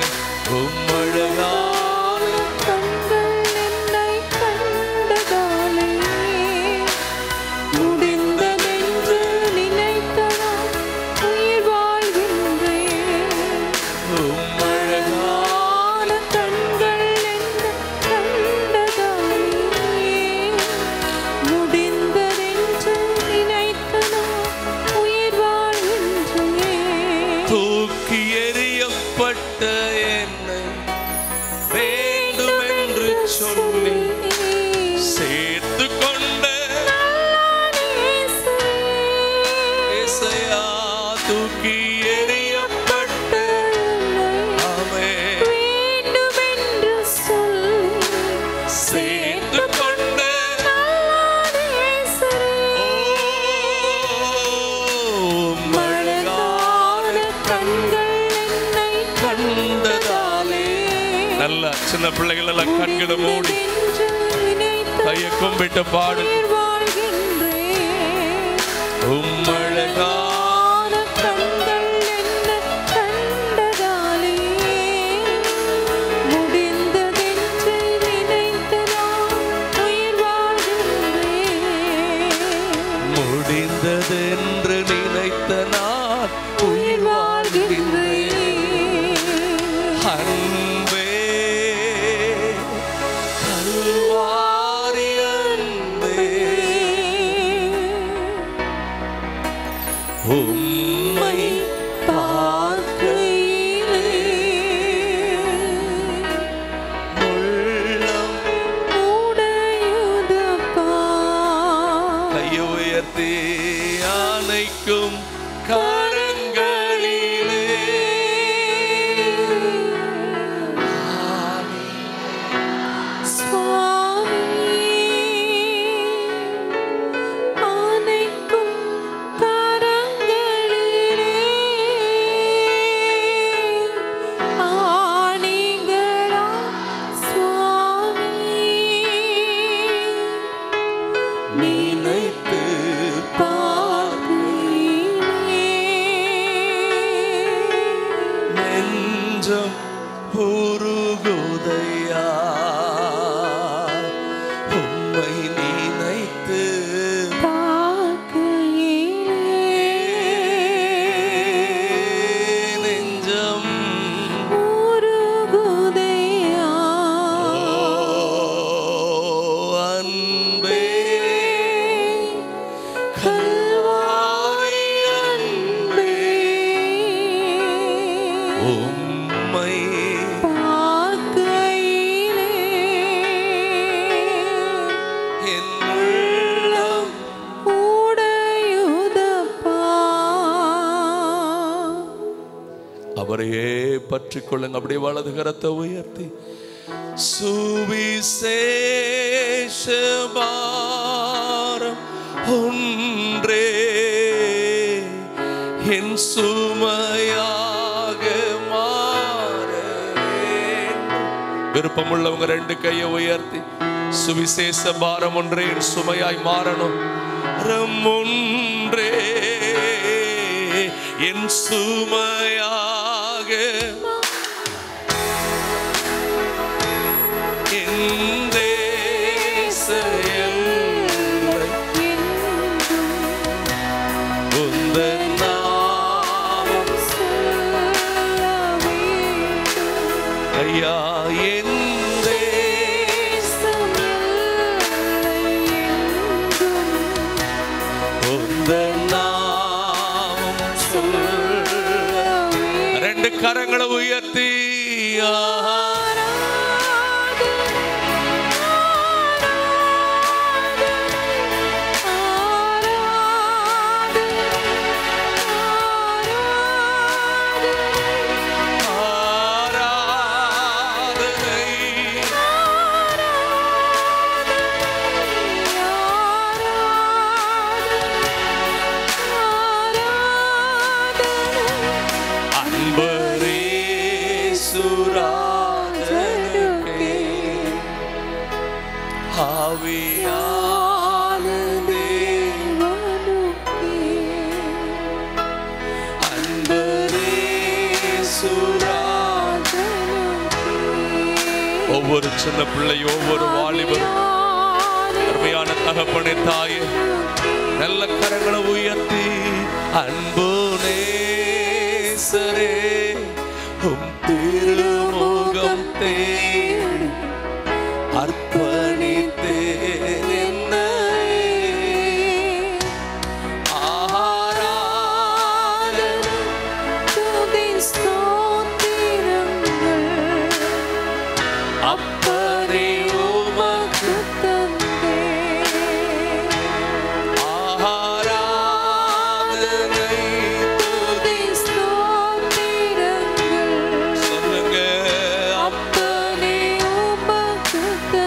தூக்கி எறியப்பட்ட என்னை வேண்டும் என்று சொல்லி சேர்த்து கொண்ட இசையா, தூக்கி எறியப்பட்ட வேண்டும் என்று சொல்லி சேர்த்து கொண்ட நல்ல சின்ன பிள்ளைகள் எல்லாம் கண்களை மூடி கையை கும்பிட்டு பாடு. உம்மழகான கண்கள் என்ன கண்டதாலே முடிந்ததென்று நினைத்து நான் உயிர் வாழ்கின்றேன். முடிந்ததென்று நினைத்த நான் உயிர் வாழ்கின்றேன். உம்மை பார்க்கையிலே உள்ளம் உடையுதப்பா. கையை உயர்த்தி அணைக்கும் கரங்களிலே உருகுதையா உம்மை நினைத்து நெஞ்சம் உருகுதையா. அன்பே கல்வாரி அன்பே உம்மை அவரையே பற்றி கொள்ளுங்க. அப்படியே வலது கரத்தை உயர்த்தி சுவிசேஷபாரம் ஒன்றே என் சுமையாக மாற வேண்டும். விருப்பமுள்ளவங்க ரெண்டு கையை உயர்த்தி சுவிசேஷ பாரம் ஒன்றே என் சுமையாய் மாறணும். ஒன்றே என் சுமையாக என் தேச எல்லை உந்தன் நாமம் ஐயா என் தேசம் உந்தன் நாமம் சொல்ல. ரெண்டு கரங்களை உயர்த்தி ஆவியான தேவனுக்கே அன்பரே சுராஜனுக்கே. ஒவ்வொரு சின்ன பிள்ளையும் ஒவ்வொரு வாலிபரும் அருமையான தகப்பனே தாயே நல்ல கரங்களை உயர்த்தி அன்பு நேசரே உம் திருமுகம் தேடி அர்ப்பணித்தேன் என்னையே. ஆராதனை துதி ஸ்தோத்திரங்கள் அப்பனே உமக்கு தந்தேன். ஆராதனை துதி ஸ்தோத்திரங்கள் சொல்லுங்க அப்பனே உமக்கு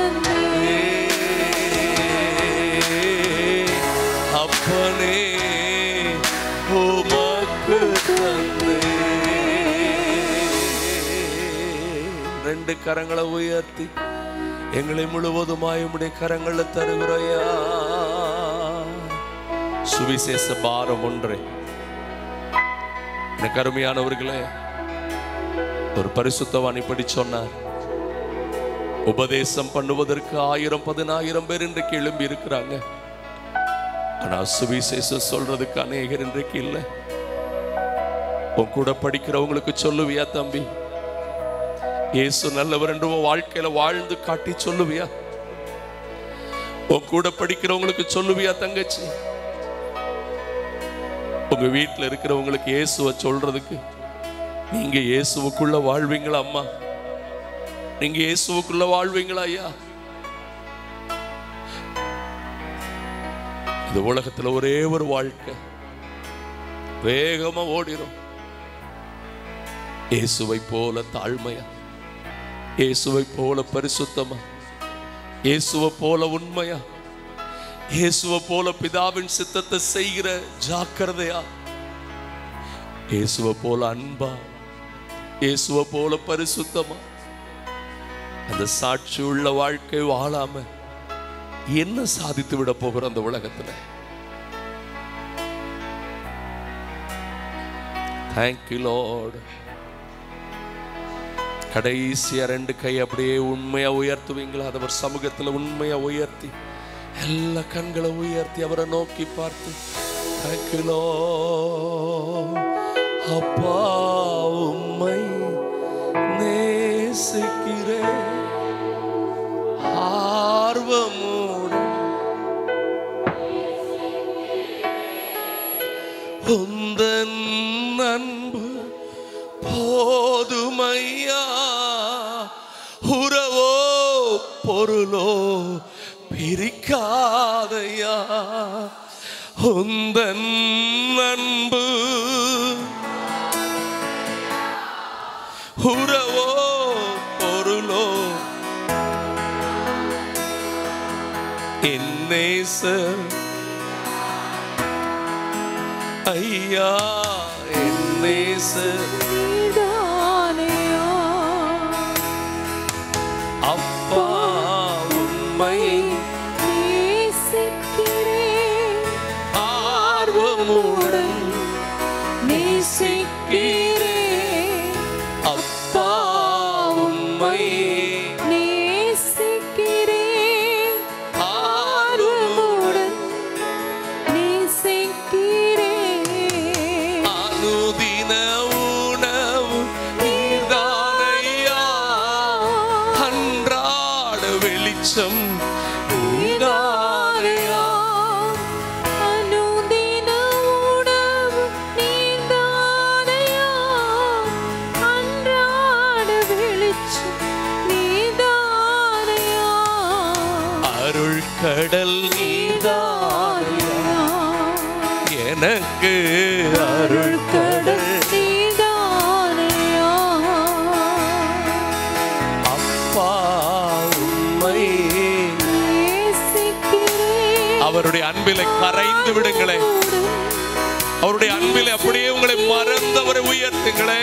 தந்தேன். அப்பனே உமக்கு தந்தேன். ரெண்டு கரங்களை உயர்த்தி எங்களை முழுவதுமாய் உம்முடைய கரங்களை தருகிறாயா. சுவிசேஷ பாரம் ஒன்றே. எனக்கு அருமையானவர்களே, ஒரு பரிசுத்தவான் இப்படி சொன்னார், உபதேசம் பண்ணுவதற்கு 1000-10,000 பேர் இன்றைக்கு எழும்பி இருக்கிறாங்க. ஆனா சுவிசேஷம் சொல்றதுக்கு அநேகர் இன்றைக்கு இல்லை. உன் கூட படிக்கிறவங்களுக்கு சொல்லுவியா தம்பி, இயேசு நல்லவர் என்று உன் வாழ்க்கையில வாழ்ந்து காட்டி சொல்லுவியா? உன் கூட படிக்கிறவங்களுக்கு சொல்லுவியா தங்கச்சி? உங்க வீட்டில் இருக்கிறவங்களுக்கு இயேசுவை சொல்றதுக்கு நீங்க இயேசுவுக்குள்ள வாழ்வீங்களா அம்மா? நீங்க இயேசுவுக்குள்ள வாழ்வீங்களா ஐயா? இந்த உலகத்துல ஒரே ஒரு வாழ்க்கை வேகமா ஓடிரும். இயேசுவை போல தாழ்மையா, இயேசுவை போல பரிசுத்தமா, இயேசுவை போல உண்மையா, இயேசுவை போல பிதாவின் சித்தத்தை செய்கிற ஜாக்கிரதையா, இயேசுவை போல அன்பா, இயேசுவை போல பரிசுத்தமா அந்த சாட்சி உள்ள வாழ்க்கை வாழாம என்ன சாதித்து விட போகிற அந்த உலகத்துல? Thank you Lord. கடைசியா ரெண்டு கை அப்படியே உண்மையா உயர்த்துவீங்களா? அவர் சமூகத்துல உண்மையா உயர்த்தி எல்லா கண்களை உயர்த்தி அவரை நோக்கி பார்த்து தேங்க்யூ லார்ட். அப்பா உம்மை நேசிக்கிறேன் ஆர்வமோடு, உந்தன் அன்பு போதுமையா, உறவோ பொருளோ பிரிக்காதையா, உந்தன் அன்பு உறவோ பொருளோ என் நேசர் ஐயா, என் நேசர் அப்பா உம்மை நேசிக்கிறேன் ஆர்வமுடன் நேசிக்கிறேன். அப்பா உம்மை நேசிக்கிறேன் ஆர்வமுடன் நேசிக்கிறேன். அனுதின உணவு நீதானையா, அன்றாட வெளிச்சம் நீதானையா, அனுதின உணவு நீதானையா, அன்றாட வெளிச்சம் நீதானையா, அருள் கடல் நீதானையா, எனக்கு அருள் கடல் நீதானையா. அப்பா உம்மை நேசிக்கிறேன் அவருடைய அன்பிலே கரைந்து விடுங்களே. அவருடைய அன்பிலே அப்படியே உங்களை மறந்தவரை உயர்த்துங்களே.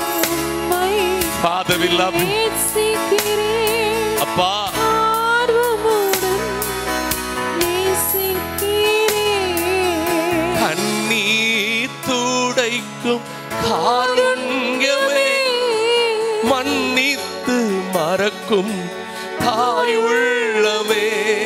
அப்பா உம்மை Father, we love you. நேசிக்கிறேன் அப்பா ஆர்வமுடன் காருண்யமே மன்னித்து மறக்கும் தாயுள்ளமே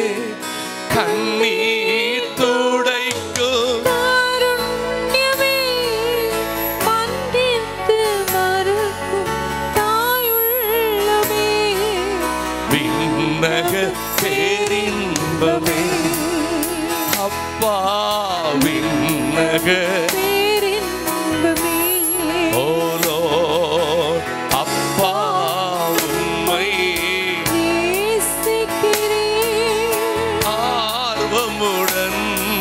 கண்ணீர் துடைக்கும் காருண்யமே மன்னித்து மறக்கும் தாயுள்ளமே விண்ணக பேரின்பமே அப்பா விண்ணக பேரின்பமே ஓலோ அப்பா உம்மை நேசிக்கிறேன் ஆர்வமுடன்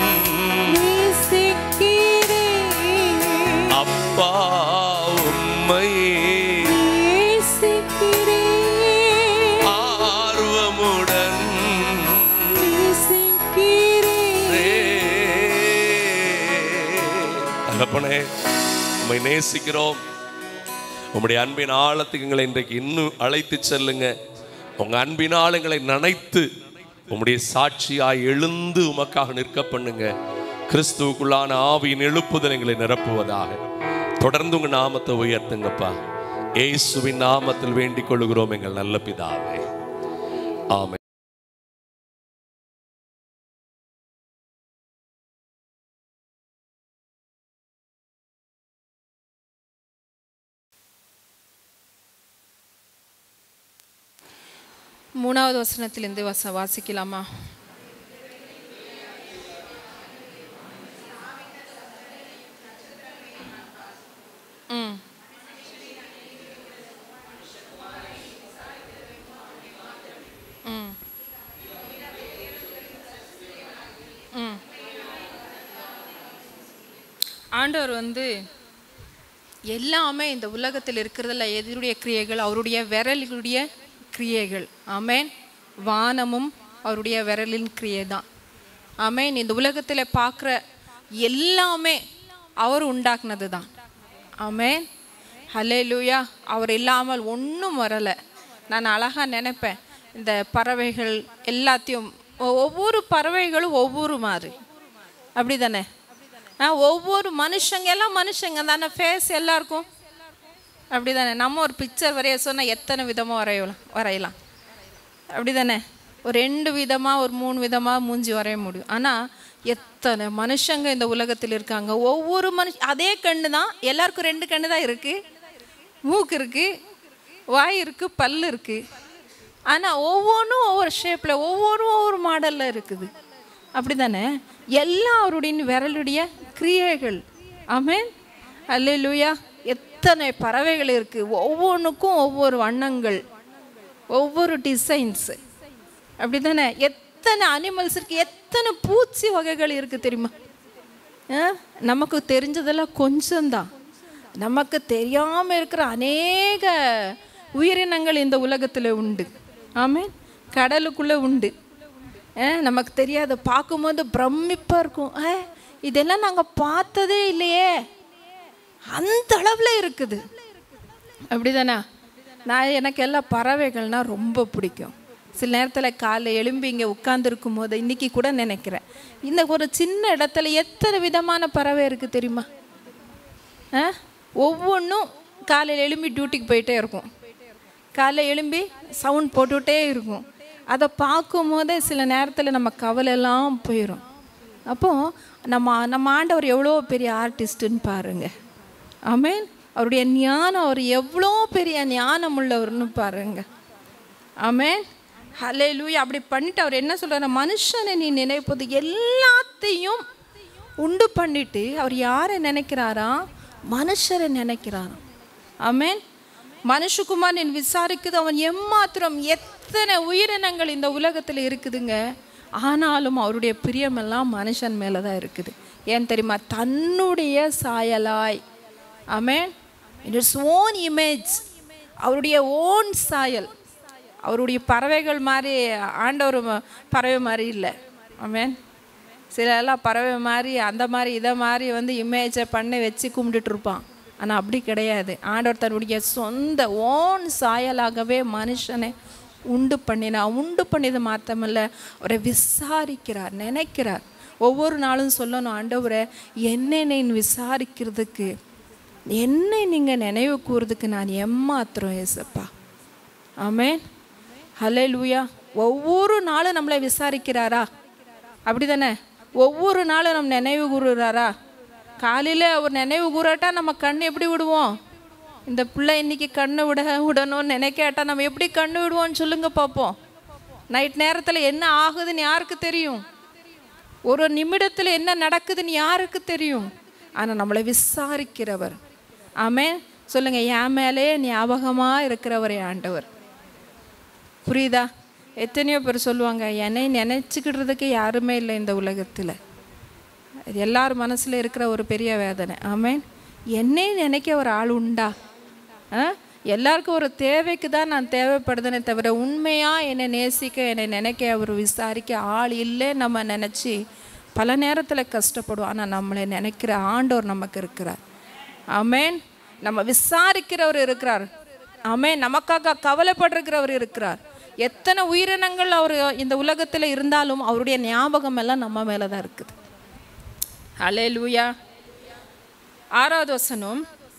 நேசிக்கிறேன் அப்பா உம்மை நேசிக்கிறேன் ஆர்வமுடன் தகப்பனே உம்மை நேசிக்கிறோம். உம்முடைய அன்பின் ஆழத்துக்கு எங்களை இன்றைக்கு இன்னும் அழைத்து செல்லுங்க. உங்க அன்பினால் எங்களை நனைத்து உம்முடைய சாட்சியாய் எழுந்து உமக்காக நிற்க பண்ணுங்க. கிறிஸ்துவுக்குள்ளான ஆவியின் எழுப்புதல் எங்களை நிரப்புவதாக. தொடர்ந்து உங்க நாமத்தை உயர்த்துங்கப்பா. இயேசுவின் நாமத்தில் வேண்டிக் கொள்கிறோம் எங்கள் நல்ல பிதாவே. ஆமென். மூணாவது வசனத்திலிருந்து வாசிக்கலாமா? ஆண்டவர் எல்லாமே இந்த உலகத்தில் இருக்கிறதுல எதிருடைய கிரியைகள் அவருடைய விரலுடைய கிரியைகள். ஆமேன். வானமும் அவருடைய விரலின் கிரியை தான். ஆமேன். இந்த உலகத்தில் பார்க்குற எல்லாமே அவர் உண்டாக்குனது தான். ஆமேன். ஹல்லேலூயா. அவர் இல்லாமல் ஒன்றும் வரலை. நான் அழகாக நினைப்பேன், இந்த பறவைகள் எல்லாத்தையும், ஒவ்வொரு பறவைகளும் ஒவ்வொரு மாதிரி, அப்படி தானே? ஒவ்வொரு மனுஷங்க எல்லாம் மனுஷங்க தானே, ஃபேஸ் எல்லாருக்கும் அப்படி தானே? நம்ம ஒரு பிக்சர் வரைய சொன்னால் எத்தனை விதமாக வரையலாம், அப்படி தானே? ஒரு 2 விதமாக ஒரு 3 விதமாக மூஞ்சி வரைய முடியும். ஆனால் எத்தனை மனுஷங்க இந்த உலகத்தில் இருக்காங்க. ஒவ்வொரு அதே கண்ணு தான் எல்லாருக்கும். 2 கண்ணு தான் இருக்குது, மூக்கு இருக்குது, வாய் இருக்குது, பல் இருக்குது. ஆனால் ஒவ்வொன்றும் ஒவ்வொரு ஷேப்பில், ஒவ்வொரு மாடலில் இருக்குது, அப்படி தானே? எல்லாம் அவருடைய விரலுடைய கிரியைகள். ஆமென். அல்லேலூயா. எத்தனை பறவைகள் இருக்குது, ஒவ்வொன்றுக்கும் ஒவ்வொரு வண்ணங்கள், ஒவ்வொரு டிசைன்ஸ், அப்படி தானே? எத்தனை அனிமல்ஸ் இருக்குது, எத்தனை பூச்சி வகைகள் இருக்குது தெரியுமா? நமக்கு தெரிஞ்சதெல்லாம் கொஞ்சம்தான். நமக்கு தெரியாமல் இருக்கிற அநேக உயிரினங்கள் இந்த உலகத்தில் உண்டு. ஆமென். கடலுக்குள்ளே உண்டு. நமக்கு தெரியாத, பார்க்கும்போது பிரமிப்பாக இருக்கும். இதெல்லாம் நாங்கள் பார்த்ததே இல்லையே, அந்த அளவில் இருக்குது, அப்படி தானே? எனக்கு எல்லாம் பறவைகள்னால் ரொம்ப பிடிக்கும். சில நேரத்தில் காலை எழும்பி இங்கே உட்காந்துருக்கும் போது இன்றைக்கி கூட நினைக்கிறேன், இந்த ஒரு சின்ன இடத்துல எத்தனை விதமான பறவை இருக்குது தெரியுமா? ஒவ்வொன்றும் காலையில் எழும்பி டியூட்டிக்கு போயிட்டே இருக்கும், காலையில் எழும்பி சவுண்ட் போட்டுகிட்டே இருக்கும். அதை பார்க்கும் போதே சில நேரத்தில் நம்ம கவலையெல்லாம் போயிடும். அப்போது நம்ம ஆண்டவர் எவ்வளோ பெரிய ஆர்டிஸ்ட்டுன்னு பாருங்க. ஆமென். அவருடைய ஞானம், அவர் எவ்வளோ பெரிய ஞானம் உள்ளவர்னு பாருங்க. ஆமென். ஹல்லேலூயா. அப்படி பண்ணிட்டு அவர் என்ன சொல்கிறார்? மனுஷனை நீ நினைப்பது எல்லாத்தையும் உண்டு பண்ணிட்டு அவர் யாரை நினைக்கிறாரா? மனுஷரை நினைக்கிறாராம். ஆமென். மனுஷகுமார் நீ விசாரிக்குது, அவன் எம்மாத்திரம் எத்தனை உயிரினங்கள் இந்த உலகத்தில் இருக்குதுங்க. ஆனாலும் அவருடைய பிரியமெல்லாம் மனுஷன் மேலே தான் இருக்குது. ஏன் தெரியுமா? தன்னுடைய சாயலாய். Amen. In its own image, அவருடைய ஓன் சாயல். அவருடைய பறவைகள் மாதிரி ஆண்டவர் பறவை மாதிரி இல்லை. ஆமென். சில எல்லாம் பறவை மாதிரி அந்த மாதிரி இதை மாதிரி இமேஜை பண்ணி வச்சு கும்பிட்டுட்டு இருப்பான். ஆனால் அப்படி கிடையாது. ஆண்டவர் தன்னுடைய சொந்த ஓன் சாயலாகவே மனுஷனை உண்டு பண்ணியது மாத்திரமல்ல, அவரை விசாரிக்கிறார், நினைக்கிறார். ஒவ்வொரு நாளும் சொல்லணும், ஆண்டவரை என்னை விசாரிக்கிறதுக்கு என்னை நீங்கள் நினைவு கூறுறதுக்கு நான் ஏமாத்துறோம் ஏசப்பா. ஆமென். ஹல்லேலூயா. ஒவ்வொரு நாளும் நம்மளை விசாரிக்கிறாரா? அப்படி தானே? ஒவ்வொரு நாளும் நம்ம நினைவு கூறுறாரா? காலையில் அவர் நினைவு கூறாட்டா நம்ம கண் எப்படி விடுவோம்? இந்த பிள்ளை இன்னைக்கு கண்ணு விடணும்னு நினைக்காட்டா நம்ம எப்படி கண்ணு விடுவோம்னு சொல்லுங்க பார்ப்போம். நைட் நேரத்தில் என்ன ஆகுதுன்னு யாருக்கு தெரியும்? ஒரு நிமிடத்தில் என்ன நடக்குதுன்னு யாருக்கு தெரியும்? ஆனால் நம்மளை விசாரிக்கிறவர். ஆமென். சொல்லுங்க, என் மேலே ஞாபகமாக இருக்கிறவர் ஆண்டவர். புரியுதா? எத்தனையோ பேர் சொல்லுவாங்க, என்னை நினச்சிக்கிடுறதுக்கு யாருமே இல்லை இந்த உலகத்தில். எல்லார் மனசில் இருக்கிற ஒரு பெரிய வேதனை. ஆமென். என்னை நினைக்க ஒரு ஆள் உண்டா? எல்லாருக்கும் ஒரு தேவைக்கு தான் நான் தேவைப்படுதுனே தவிர உண்மையாக என்னை நேசிக்க, என்னை நினைக்க, அவர் விசாரிக்க ஆள் இல்லை நம்ம நினச்சி பல நேரத்தில் கஷ்டப்படுவோம். ஆனால் நம்மளை நினைக்கிற ஆண்டவர் நமக்கு இருக்கிறார். ஆமென். நம்ம விசாரிக்கிறவர் இருக்கிறார். ஆமென். நமக்காக கவலைப்படுறவர் இருக்கிறார். எத்தனை உயிரினங்கள் அவர் இந்த உலகத்தில் இருந்தாலும் அவருடைய ஞாபகம் எல்லாம் நம்ம மேலே தான் இருக்குது. ஹல்லேலூயா. 6வது வசனம்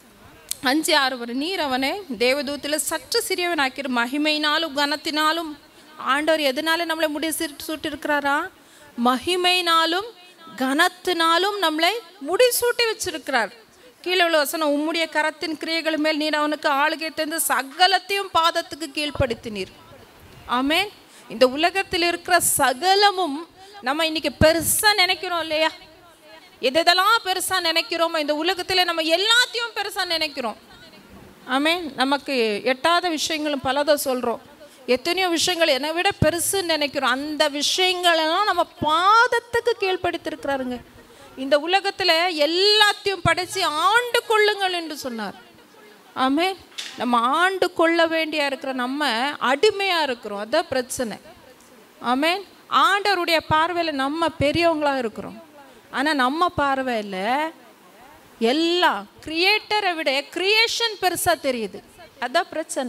5-6 வரை. நீர் அவனை தேவதூத்தில் சற்று சிறியவனாக்கிற மகிமையினாலும் கனத்தினாலும். ஆண்டவர் எதனால நம்மளை முடிய சூட்டி இருக்கிறாரா? மகிமையினாலும் கனத்தினாலும் நம்மளை முடி சூட்டி வச்சிருக்கிறார். கீழே உள்ள வசனம், உம்முடைய கரத்தின் கிரியைகள் மேல் நீர் அவனுக்கு ஆளுகை தந்து சகலத்தையும் பாதத்துக்கு கீழ்ப்படுத்தினீர். ஆமென். இந்த உலகத்தில் இருக்கிற சகலமும் நம்ம இன்னைக்கு பெருசா நினைக்கிறோம் இல்லையா? எதெல்லாம் பெருசா நினைக்கிறோமோ இந்த உலகத்தில் நம்ம எல்லாத்தையும் பெருசா நினைக்கிறோம். ஆமென். நமக்கு எட்டாத விஷயங்களும் பலதை சொல்கிறோம். எத்தனையோ விஷயங்கள் என்னை விட பெருசுன்னு நினைக்கிறோம். அந்த விஷயங்களெல்லாம் நம்ம பாதத்துக்கு கீழ்ப்படுத்திருக்கிறாருங்க. இந்த உலகத்தில் எல்லாத்தையும் படைச்சி ஆண்டு கொள்ளுங்கள் என்று சொன்னார். ஆமென். நம்ம ஆண்டு கொள்ள வேண்டியா இருக்கிற நம்ம அடிமையாக இருக்கிறோம். அதான் பிரச்சனை. ஆமென். ஆண்டவருடைய பார்வையில் நம்ம பெரியவங்களாக இருக்கிறோம். ஆனால் நம்ம பார்வையில் எல்லாம் கிரியேட்டரை விட கிரியேஷன் பெருசாக தெரியுது. அதான் பிரச்சனை.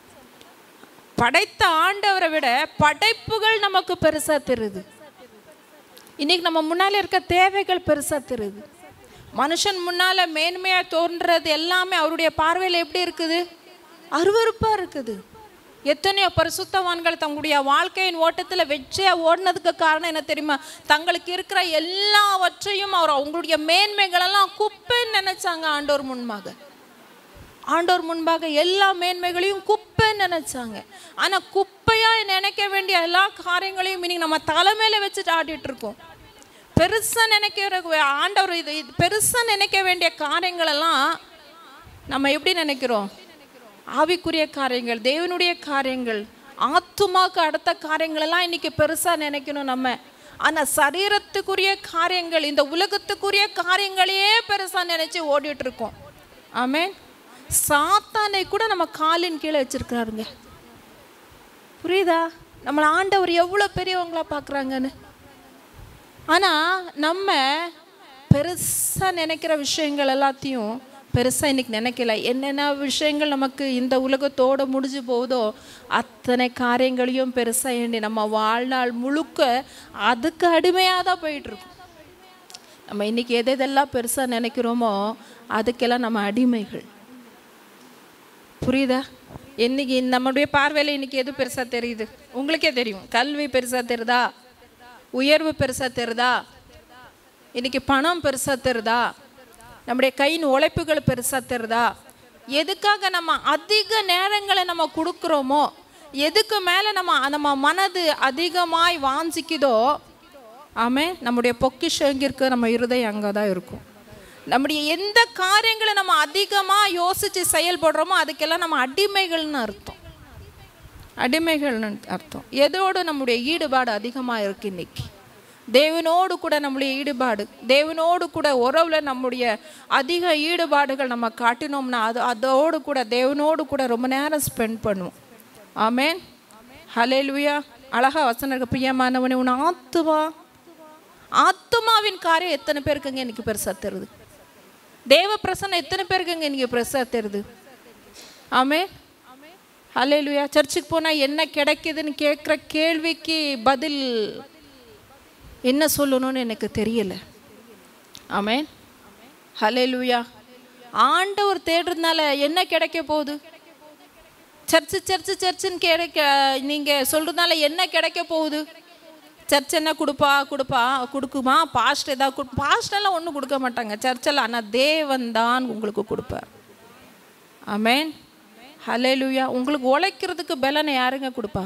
படைத்த ஆண்டவரை விட படைப்புகள் நமக்கு பெருசாக தெரியுது. இன்னைக்கு நம்ம முன்னால் இருக்க தேவைகள் பெருசாக தெரியுது. மனுஷன் முன்னால் மேன்மையாக தோன்றது எல்லாமே அவருடைய பார்வையில் எப்படி இருக்குது? அருவருப்பாக இருக்குது. எத்தனையோ பரிசுத்தவான்கள் தங்களுடைய வாழ்க்கையின் ஓட்டத்தில் வெற்றியாக ஓடினதுக்கு காரணம் என்ன தெரியுமா? தங்களுக்கு இருக்கிற எல்லாவற்றையும் அவர் அவங்களுடைய மேன்மைகளெல்லாம் குப்பைன்னு நினைச்சாங்க. ஆண்டோர் முன்பாக எல்லா மேன்மைகளையும் குப்பைன்னு நினைச்சாங்க. ஆனால் குப்பையாக நினைக்க வேண்டிய எல்லா காரியங்களையும் இன்னைக்கு நம்ம தலைமையில வச்சுட்டு ஆடிட்டு இருக்கோம். பெருசாக நினைக்கிற ஆண்டவர் இது பெருசாக நினைக்க வேண்டிய காரியங்களெல்லாம் நம்ம எப்படி நினைக்கிறோம்? ஆவிக்குரிய காரியங்கள், தேவனுடைய காரியங்கள், ஆத்துமாக்கு அடுத்த காரியங்கள் எல்லாம் இன்னைக்கு பெருசா நினைக்கணும் நம்ம. ஆனால் சரீரத்துக்குரிய காரியங்கள், இந்த உலகத்துக்குரிய காரியங்களையே பெருசா நினைச்சு ஓடிட்டு இருக்கோம். ஆமென். சாத்தானை கூட நம்ம காலின் கீழே வச்சிருக்கிறாருங்க. புரியுதா? நம்மளை ஆண்டவர் எவ்வளோ பெரியவங்களா பார்க்குறாங்கன்னு. ஆனால் நம்ம பெருசா நினைக்கிற விஷயங்கள் எல்லாத்தையும் பெருசாக இன்றைக்கி நினைக்கல. என்னென்ன விஷயங்கள் நமக்கு இந்த உலகத்தோடு முடிஞ்சு போகுதோ அத்தனை காரியங்களையும் பெருசாக எண்ணி நம்ம வாழ்நாள் முழுக்க அதுக்கு அடிமையாக தான் போயிட்டுருக்கோம். நம்ம இன்றைக்கி எதெல்லாம் பெருசாக நினைக்கிறோமோ அதுக்கெல்லாம் நம்ம அடிமைகள். புரியுதா? இன்னைக்கு நம்மளுடைய பார்வையில் இன்றைக்கி எது பெருசாக தெரியுது? உங்களுக்கே தெரியும். கல்வி பெருசாக தெரியுதா? உயர்வு பெருசாக தெரியுதா? இன்றைக்கி பணம் பெருசாக தெரியுதா? நம்முடைய கையின் உழைப்புகள் பெருசாக தெரியுதா? எதுக்காக நம்ம அதிக நேரங்களை நம்ம கொடுக்குறோமோ, எதுக்கு மேலே நம்ம மனது அதிகமாய் வாஞ்சிக்குதோ, ஆமென், நம்முடைய பொக்கிஷம் எங்கே இருக்கு? நம்ம இருதயம் அங்கே தான் இருக்கும். நம்முடைய எந்த காரியங்களை நம்ம அதிகமாக யோசித்து செயல்படுறோமோ அதுக்கெல்லாம் நம்ம அடிமைகள்னு அர்த்தம். அடிமைகள்னு அர்த்தம். எதோடு நம்முடைய ஈடுபாடு அதிகமாக இருக்குது இன்னைக்கு? தேவனோடு கூட நம்முடைய ஈடுபாடு, தேவனோடு கூட உறவில் நம்முடைய அதிக ஈடுபாடுகள் நம்ம காட்டினோம்னா அதோடு கூட தேவனோடு கூட ரொம்ப நேரம் ஸ்பெண்ட் பண்ணுவோம். ஆமென். ஹல்லேலூயா. அழகா வசனம் இருக்கு, பிரியமானவனே உன் ஆத்துமாவின் காரியம் எத்தனை பேருக்குங்க இன்னைக்கு பெருசாக தெரியுது? தேவ பிரசன்னம் எத்தனை பேருக்குங்க இன்னைக்கு பெருசாக தெரியுது? ஆமென். ஹல்லேலூயா. சர்ச்சுக்கு போனால் என்ன கிடைக்குதுன்னு கேட்குற கேள்விக்கு பதில் என்ன சொல்லணும்னு எனக்கு தெரியல. ஆமென். ஹல்லேலூயா. ஆண்டவர் தேடுறதுனால என்ன கிடைக்க போகுது? சர்ச்சுன்னு நீங்கள் சொல்கிறதுனால என்ன கிடைக்க போகுது? சர்ச் என்ன கொடுக்குமா? பாஸ்ட் ஏதாவது பாஸ்டெல்லாம் ஒன்றும் கொடுக்க மாட்டாங்க சர்ச்செல்லாம். ஆனால் தேவன் தான் உங்களுக்கு கொடுப்பார். ஆமென், ஹல்லேலூயா. உங்களுக்கு உழைக்கிறதுக்கு பலனை யாருங்க கொடுப்பா?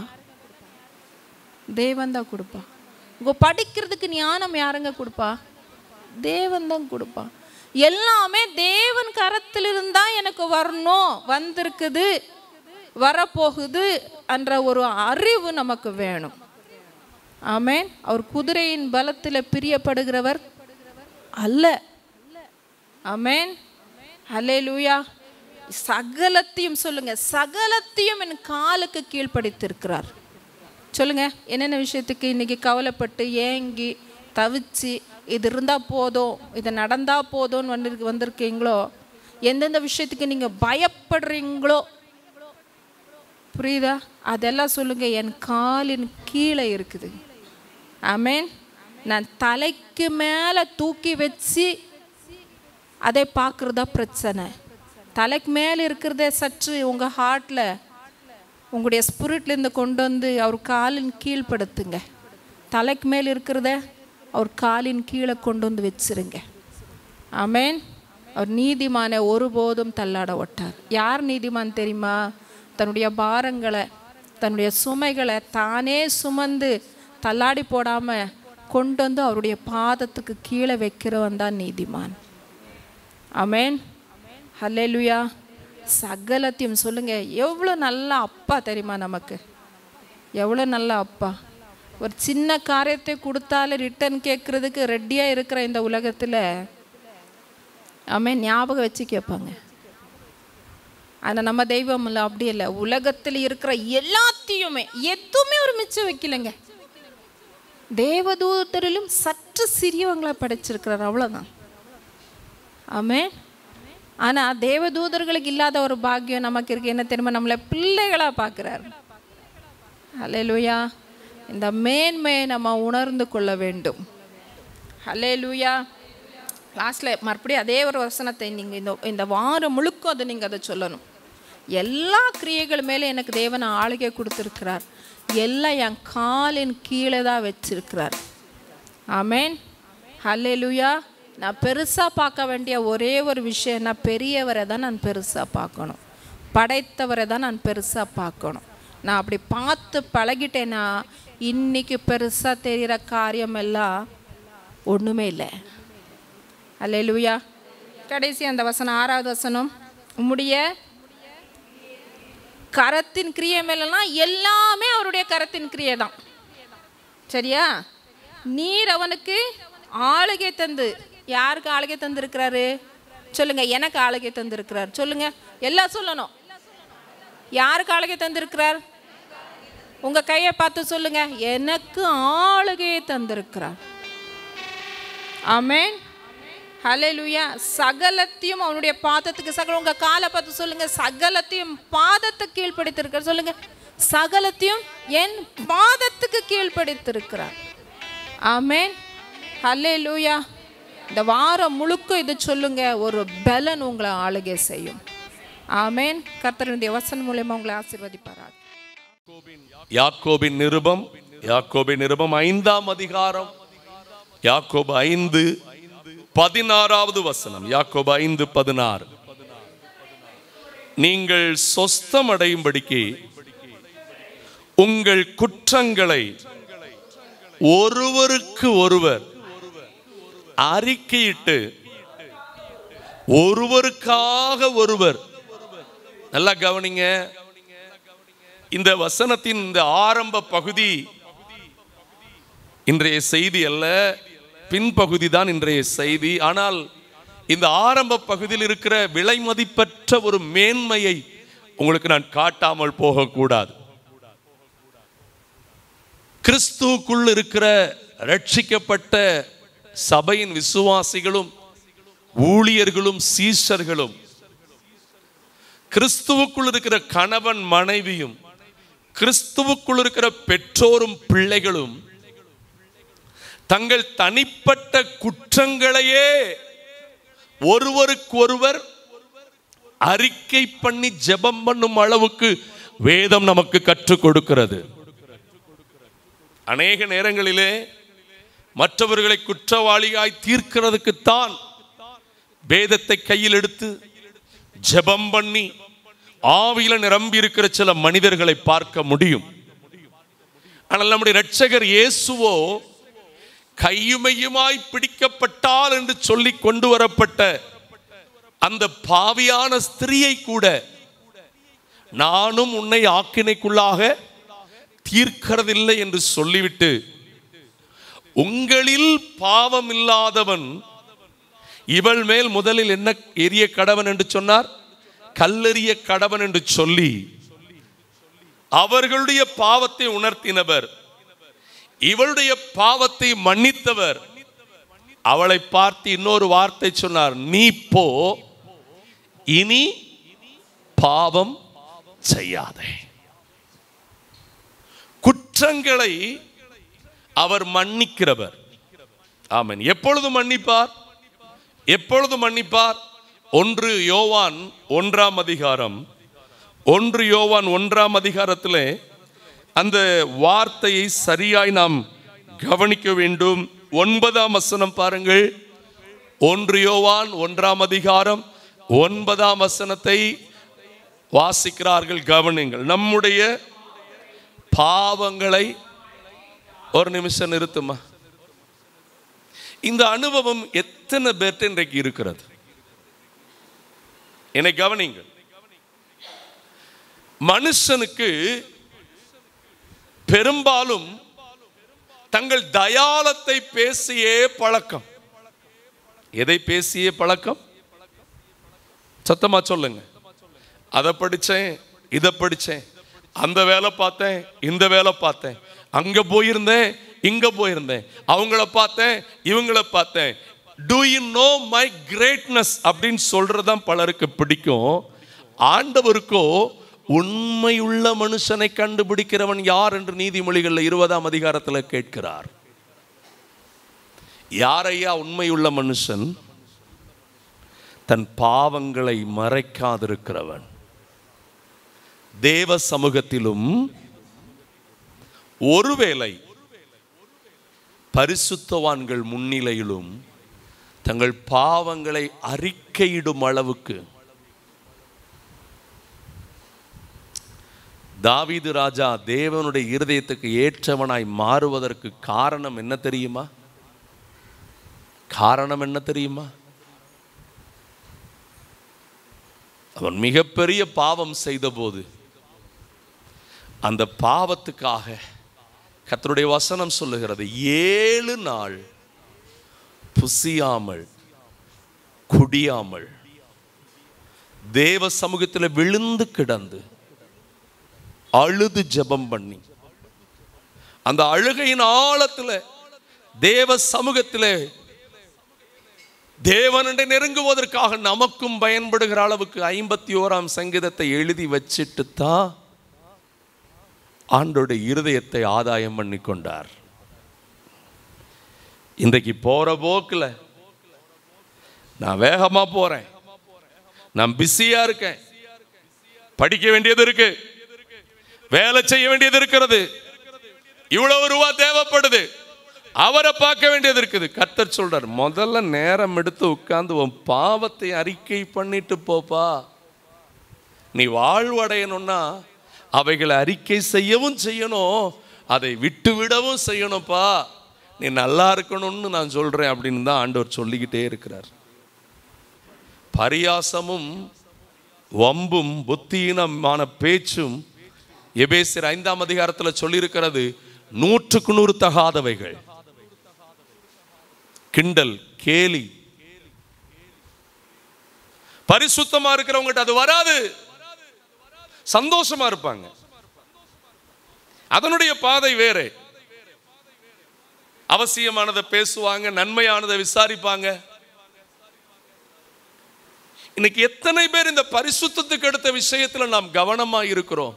தேவன் தான் கொடுப்பா. உங்கள் படிக்கிறதுக்கு ஞானம் யாருங்க கொடுப்பா? தேவன் தான் கொடுப்பா. எல்லாமே தேவன் கரத்திலிருந்தா எனக்கு வரணும், வந்திருக்குது, வரப்போகுது என்ற ஒரு அறிவு நமக்கு வேணும். ஆமென். அவர் குதிரையின் பலத்தில் பிரியப்படுகிறவர் அல்ல. ஆமென், ஹல்லேலூயா. சகலத்தையும் சொல்லுங்க, சகலத்தையும் என் காலுக்கு கீழ்ப்படுத்திருக்கிறார். சொல்லுங்க, என்னென்ன விஷயத்துக்கு இன்னைக்கு கவலைப்பட்டு ஏங்கி தவிச்சு இது இருந்தால் போதும், இது நடந்தால் போதும்னு வந்திருக்கீங்களோ, எந்தெந்த விஷயத்துக்கு நீங்கள் பயப்படுறீங்களோ, புரியுதா? அதெல்லாம் சொல்லுங்க, என் காலின் கீழே இருக்குது. ஆமென். நான் தலைக்கு மேலே தூக்கி வச்சு அதை பார்க்குறதா பிரச்சனை. தலைக்கு மேலே இருக்கிறத சற்று உங்கள் ஹார்ட்டில், உங்களுடைய ஸ்பிரிட்லேருந்து கொண்டு வந்து அவர் காலின் கீழ்ப்படுத்துங்க. தலைக்கு மேலே இருக்கிறத அவர் காலின் கீழே கொண்டு வந்து வச்சிருங்க. ஆமென். அவர் நீதிமானை ஒருபோதும் தள்ளாட விட்டார். யார் நீதிமான் தெரியுமா? தன்னுடைய பாரங்களை, தன்னுடைய சுமைகளை தானே சுமந்து தள்ளாடி போடாமல் கொண்டு வந்து அவருடைய பாதத்துக்கு கீழே வைக்கிறவன் தான் நீதிமான். ஆமென், ஹல்லேலூயா. சகலத்தையும் சொல்லுங்க. எவ்வளோ நல்ல அப்பா தெரியுமா நமக்கு? எவ்வளோ நல்ல அப்பா. ஒரு சின்ன காரியத்தை கொடுத்தாலே ரிட்டர்ன் கேட்குறதுக்கு ரெடியாக இருக்கிற இந்த உலகத்தில், ஆமென், ஞாபகம் வச்சு கேட்பாங்க. ஆனால் நம்ம தெய்வம் இல்லை, அப்படி இல்லை. உலகத்தில் இருக்கிற எல்லாத்தையுமே எதுவுமே ஒரு மிச்சம் வைக்கலைங்க. தேவதூதரிலும் சற்று சிறியவங்களா படைச்சிருக்கிறார், அவ்வளோதான். ஆமென். ஆனால் தேவதூதர்களுக்கு இல்லாத ஒரு பாக்கியம் நமக்கு இருக்கு. என்ன தெரியுமா? நம்மளை பிள்ளைகளாக பார்க்குறார். ஹல்லேலூயா. இந்த மேன்மையை நம்ம உணர்ந்து கொள்ள வேண்டும். ஹல்லேலூயா. லாஸ்ட்டில் மறுபடியும் அதே ஒரு வசனத்தை நீங்கள் இந்த வாரம் முழுக்க அதை நீங்கள் அதை சொல்லணும். எல்லா கிரியைகள் மேலே எனக்கு தேவன் ஆளுகை கொடுத்துருக்கிறார், எல்லாம் என் காலின் கீழே தான் வச்சிருக்கிறார். ஆமென், ஹல்லேலூயா. நான் பெருசாக பார்க்க வேண்டிய ஒரே ஒரு விஷயம், நான் பெரியவரை தான் நான் பெருசாக பார்க்கணும், படைத்தவரை தான் நான் பெருசாக பார்க்கணும். நான் அப்படி பார்த்து பழகிட்டேன்னா இன்னைக்கு பெருசாக தெரிகிற காரியம் எல்லாம் ஒன்றுமே இல்லை. ஹல்லேலூயா. கடைசி அந்த வசனம், 6வது வசனம், உம்முடைய கரத்தின் கிரியை மேலாம் எல்லாமே அவருடைய கரத்தின் கிரியை தான். சரியா? நீர் அவனுக்கு ஆளுகை தந்து, யாருக்கு ஆளுகை தந்திருக்கிறாரு சொல்லுங்க? எனக்கு ஆளுகை தந்திருக்கிறார். சொல்லுங்க, எல்லாம் சொல்லணும். யாருக்கு ஆளுகை தந்திருக்கிறார்? உங்க கையை பார்த்து சொல்லுங்க, எனக்கு ஆளுகையை தந்திருக்கிறார். ஆமென், ஹல்லேலூயா. சகலத்தையும் அவனுடைய பாதத்துக்கு, சகல உங்க காலை பார்த்து சொல்லுங்க, சகலத்தையும் பாதத்துக்கு கீழ்ப்படுத்திருக்கிறார். சொல்லுங்க, சகலத்தையும் என் பாதத்துக்கு கீழ்ப்படுத்திருக்கிறார். ஆமென், ஹல்லேலூயா. இந்த வாரம் முழுக்க இது சொல்லுங்க, ஒரு பலன் உங்களை ஆளுகை செய்யும். ஆமென். கர்த்தருடைய வசனம் மூலமா உங்களை ஆசீர்வதிப்பாராக. யாக்கோபின் நிருபம் 5ஆம் அதிகாரம், யாக்கோபு 5:16 வசனம். யாக்கோபு 5:16. நீங்கள் சொஸ்தம் அடையும்படிக்கு உங்கள் குற்றங்களை ஒருவருக்கு ஒருவர் அறிக்கையிட்டு ஒருவருக்காக ஒருவர். நல்லா கவனிங்க, இந்த வசனத்தின் இந்த ஆரம்ப பகுதி இன்றைய செய்தி அல்ல, பின்பகுதி தான் இன்றைய செய்தி. ஆனால் இந்த ஆரம்ப பகுதியில் இருக்கிற விலை மதிப்பற்ற ஒரு மேன்மையை உங்களுக்கு நான் காட்டாமல் போகக்கூடாது. கிறிஸ்துவுக்குள் இருக்கிற ரட்சிக்கப்பட்ட சபையின் விசுவாசிகளும் ஊழியர்களும் சீஷர்களும், கிறிஸ்துவுக்குள் இருக்கிற கணவன் மனைவியும், கிறிஸ்துவுக்குள் இருக்கிற பெற்றோரும் பிள்ளைகளும் தங்கள் தனிப்பட்ட குற்றங்களையே ஒருவருக்கொருவர் அறிக்கை பண்ணி ஜெபம் பண்ணும் அளவுக்கு வேதம் நமக்கு கற்றுக் கொடுக்கிறது. அநேக நேரங்களிலே மற்றவர்களை குற்றவாளியாய் தீர்க்கிறதுக்குத்தான் வேதத்தை கையில் எடுத்து ஜெபம் பண்ணி ஆவியில நிரம்பி இருக்கிற சில மனிதர்களை பார்க்க முடியும். ஆனால் நம்முடைய இரட்சகர் இயேசுவோ கையுமையுமாய் பிடிக்கப்பட்டால் என்று சொல்லி கொண்டு வரப்பட்ட அந்த பாவியான ஸ்திரியை கூட நானும் உன்னை ஆக்கினைக்குள்ளாக தீர்க்கிறதில்லை என்று சொல்லிவிட்டு, உங்களில் பாவம் இல்லாதவன் இவள் மேல் முதலில் என்ன எரிய கடவன் என்று சொன்னார்? கல்லெறிய கடவன் என்று சொல்லி அவர்களுடைய பாவத்தை உணர்த்தினவர், இவளுடைய பாவத்தை மன்னித்தவர். அவளை பார்த்து இன்னொரு வார்த்தை சொன்னார், நீ போ, இனி பாவம் செய்யாதே. குற்றங்களை அவர் மன்னிக்கிறவர். ஆமென். எப்பொழுது மன்னிப்பார்? எப்பொழுது மன்னிப்பார்? 1 யோவான் 1ஆம் அதிகாரம், 1 யோவான் 1ஆம் அதிகாரத்திலே அந்த வார்த்தையை சரியாய் நாம் கவனிக்க வேண்டும். 9ஆம் வசனம் பாருங்கள். 1 யோவான் 1ஆம் அதிகாரம் 9ஆம் வசனத்தை வாசிக்கிறார்கள், கவனிங்கள். நம்முடைய பாவங்களை, ஒரு நிமிஷம் நிறுத்துமா. இந்த அனுபவம் எத்தனை பேர்ட்ட இன்றைக்கு இருக்கிறது? என்னை கவனிங்கள். மனுஷனுக்கு பெரும்பாலும் தங்கள் தயாளத்தை பேசியே பழக்கம். எதை பேசியே பழக்கம்? சத்தமா சொல்லுங்க. அதை படிச்சேன், இதை படிச்சேன், அந்த வேலை பார்த்தேன், இந்த வேலை பார்த்தேன், அங்க போயிருந்தேன், இங்க போயிருந்தேன், அவங்கள பார்த்தேன், இவங்கள பார்த்தேன். Do you know my greatness அப்படின்னு சொல்றதான் பலருக்கு பிடிக்கும். ஆண்டவருக்கோ உண்மையுள்ள மனுஷனை கண்டுபிடிக்கிறவன் யார் என்று நீதிமொழிகள் 20ஆம் அதிகாரத்தில் கேட்கிறார். யாரையா உண்மையுள்ள மனுஷன்? தன் பாவங்களை மறைக்காதிருக்கிறவன், தேவ சமூகத்திலும் ஒருவேளை பரிசுத்தவான்கள் முன்னிலையிலும் தங்கள் பாவங்களை அறிக்கையிடும் அளவுக்கு. தாவீது ராஜா தேவனுடைய இருதயத்துக்கு ஏற்றவனாய் மாறுவதற்கு காரணம் என்ன தெரியுமா? காரணம் என்ன தெரியுமா? அவன் மிகப்பெரிய பாவம் செய்தபோது அந்த பாவத்துக்காக கர்த்தருடைய வசனம் சொல்லுகிறது, 7 நாள் புசியாமல் குடியாமல் தேவ சமூகத்தில் விழுந்து கிடந்து அழுது ஜெபம் பண்ணி, அந்த அழுகையின் ஆழத்தில் தேவ சமூகத்தில் தேவனண்டை நெருங்குவதற்காக நமக்கும் பயன்படுகிற அளவுக்கு 51ஆம் சங்கீதத்தை எழுதி வச்சிட்டு தான் ஆண்டோடைய இருதயத்தை ஆதாயம் பண்ணி கொண்டார். இன்றைக்கு போற போக்கில் நான் வேகமா போறேன், நான் பிஸியா இருக்கேன், படிக்க வேண்டியது இருக்கு, வேலை செய்ய வேண்டியது இருக்கிறது, இவ்வளவு ரூபா தேவைப்படுது, அவரை பார்க்க வேண்டியது இருக்குது. கர்த்தர் சொல்றார், முதல்ல நேரம் எடுத்து உட்கார்ந்து உன் பாவத்தை அறிக்கை பண்ணிட்டு போப்பா. நீ வாழ்வடையணும்னா அவைகளை அறிக்கை செய்யவும் செய்யணும், அதை விட்டு விடவும் செய்யணும்ப்பா. நீ நல்லா இருக்கணும்னு நான் சொல்றேன் அப்படின்னு தான் ஆண்டவர் சொல்லிக்கிட்டே இருக்கிறார். பரியாசமும் வம்பும் புத்தியினமான பேச்சும் எபேசியர் 5ஆம் அதிகாரத்தில் சொல்லியிருக்கிறது 100க்கு 100 தகாதவைகள். கிண்டல், கேலி. பரிசுத்தமா இருக்கிறவங்க அது வராது, சந்தோஷமா இருப்பாங்க. அதனுடைய பாதை வேற. அவசியமானதை பேசுவாங்க, நன்மையானதை விசாரிப்பாங்க. இன்னைக்கு எத்தனை பேர் இந்த பரிசுத்தத்துக்கு அடுத்த விஷயத்துல நாம் கவனமா இருக்கிறோம்?